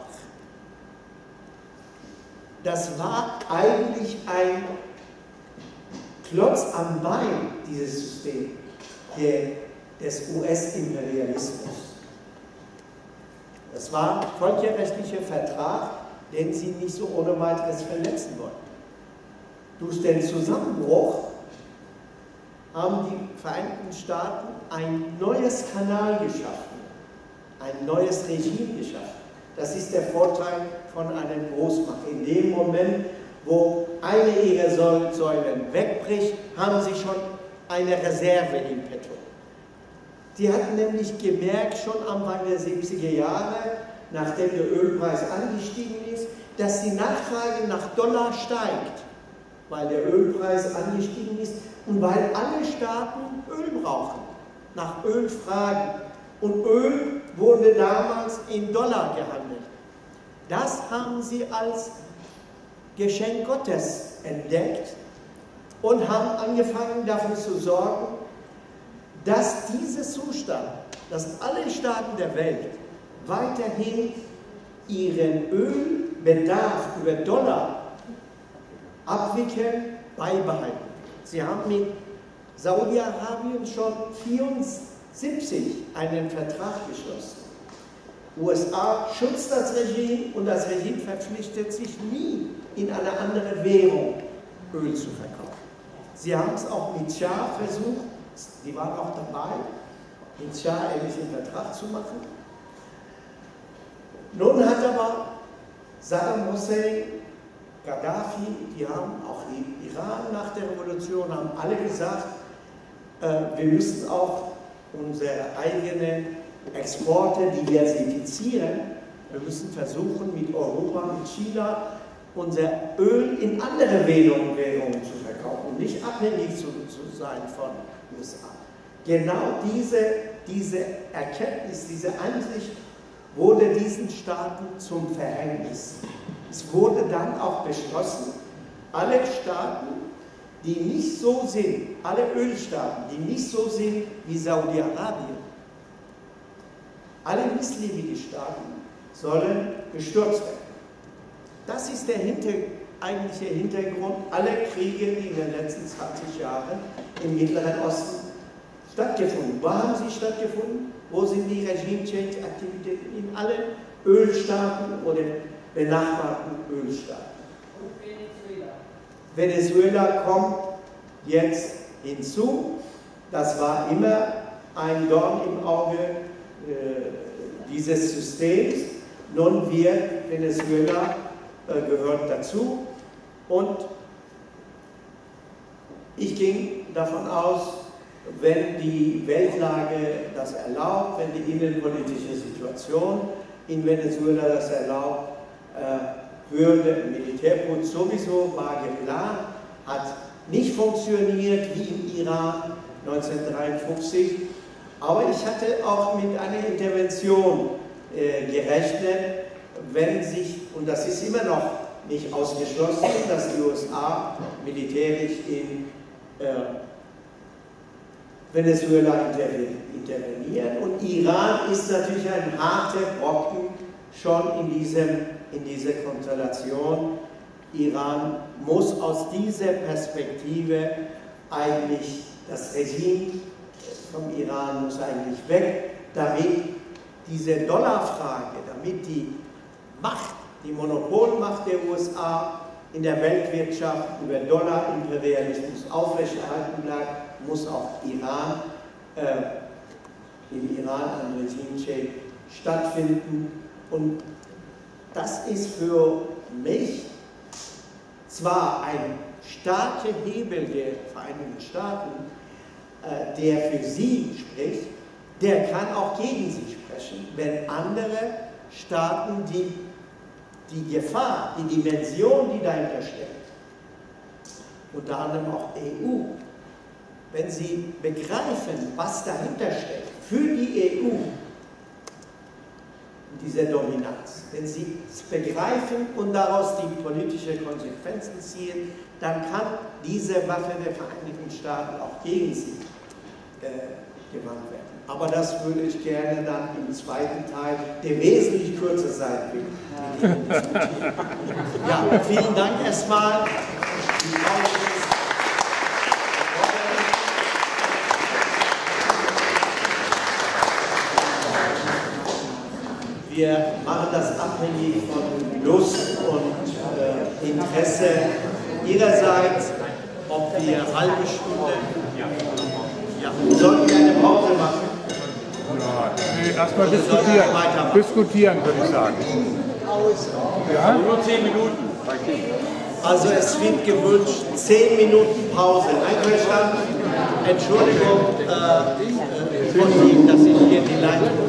Das war eigentlich ein Klotz am Bein, dieses System der, des U S-Imperialismus. Das war ein völkerrechtlicher Vertrag, den sie nicht so ohne weiteres verletzen wollten. Durch den Zusammenbruch haben die Vereinigten Staaten ein neues Kanal geschaffen, ein neues Regime geschaffen. Das ist der Vorteil von einer Großmacht. In dem Moment, wo eine ihrer Säulen wegbricht, haben sie schon eine Reserve in petto. Sie hatten nämlich gemerkt, schon Anfang der siebziger Jahre, nachdem der Ölpreis angestiegen ist, dass die Nachfrage nach Dollar steigt, weil der Ölpreis angestiegen ist und weil alle Staaten Öl brauchen, nach Öl fragen. Und Öl wurde damals in Dollar gehandelt. Das haben sie als Geschenk Gottes entdeckt und haben angefangen dafür zu sorgen, dass dieser Zustand, dass alle Staaten der Welt weiterhin ihren Ölbedarf über Dollar abwickeln, beibehalten. Sie haben mit Saudi-Arabien schon vierundsiebzig einen Vertrag geschlossen. U S A schützt das Regime und das Regime verpflichtet sich nie, in eine andere Währung Öl zu verkaufen. Sie haben es auch mit Schah versucht, die waren auch dabei, mit Schah ähnlichen Vertrag zu machen. Nun hat aber Saddam Hussein, Gaddafi, die haben auch im Iran nach der Revolution, haben alle gesagt, äh, wir müssen auch unsere eigenen Exporte diversifizieren. Wir müssen versuchen, mit Europa, mit China unser Öl in andere Währungen, Währungen zu verkaufen und nicht abhängig zu, zu sein von U S A. Genau diese, diese Erkenntnis, diese Ansicht wurde diesen Staaten zum Verhängnis. Es wurde dann auch beschlossen, alle Staaten, die nicht so sind, alle Ölstaaten, die nicht so sind wie Saudi-Arabien, alle muslimische Staaten sollen gestürzt werden. Das ist der hinter, eigentliche Hintergrund aller Kriege, die in den letzten zwanzig Jahren im Mittleren Osten stattgefunden. Wo haben sie stattgefunden? Wo sind die Regime-Change-Aktivitäten? In allen Ölstaaten oder benachbarten Ölstaaten. Venezuela kommt jetzt hinzu. Das war immer ein Dorn im Auge äh, dieses Systems. Nun wird Venezuela äh, gehört dazu. Und ich ging davon aus, wenn die Weltlage das erlaubt, wenn die innenpolitische Situation in Venezuela das erlaubt, äh, würde Militärputsch sowieso, war geplant, hat nicht funktioniert wie im Iran neunzehnhundertdreiundfünfzig, aber ich hatte auch mit einer Intervention äh, gerechnet, wenn sich, und das ist immer noch nicht ausgeschlossen, dass die U S A militärisch in äh, Venezuela intervenieren, und Iran ist natürlich ein harter Brocken schon in diesem in dieser Konstellation. Iran muss aus dieser Perspektive eigentlich, das Regime vom Iran muss eigentlich weg, damit diese Dollarfrage, damit die Macht, die Monopolmacht der U S A in der Weltwirtschaft über Dollarimperialismus aufrechterhalten bleibt, muss auch Iran, äh, im Iran ein Regime-Change stattfinden. Und das ist für mich zwar ein starker Hebel der Vereinigten Staaten, äh, der für sie spricht, der kann auch gegen sie sprechen, wenn andere Staaten die, die Gefahr, die Dimension, die dahinter steckt, unter anderem auch E U, wenn sie begreifen, was dahinter steckt, für die E U, dieser Dominanz. Wenn sie es begreifen und daraus die politischen Konsequenzen ziehen, dann kann diese Waffe der Vereinigten Staaten auch gegen sie äh, gewandt werden. Aber das würde ich gerne dann im zweiten Teil, der wesentlich kürzer sein wird, mit Ihnen diskutieren. Ja, vielen Dank erstmal. Wir machen das abhängig von Lust und äh, Interesse Ihrerseits, ob wir eine halbe Stunde, ja, sollten wir eine Pause machen? Ja, nee, erstmal diskutieren. Diskutieren, würde ich sagen. Ja? Nur zehn Minuten. Also es wird gewünscht, zehn Minuten Pause. Einverstanden? Entschuldigung äh, von Ihnen, dass ich hier die Leitung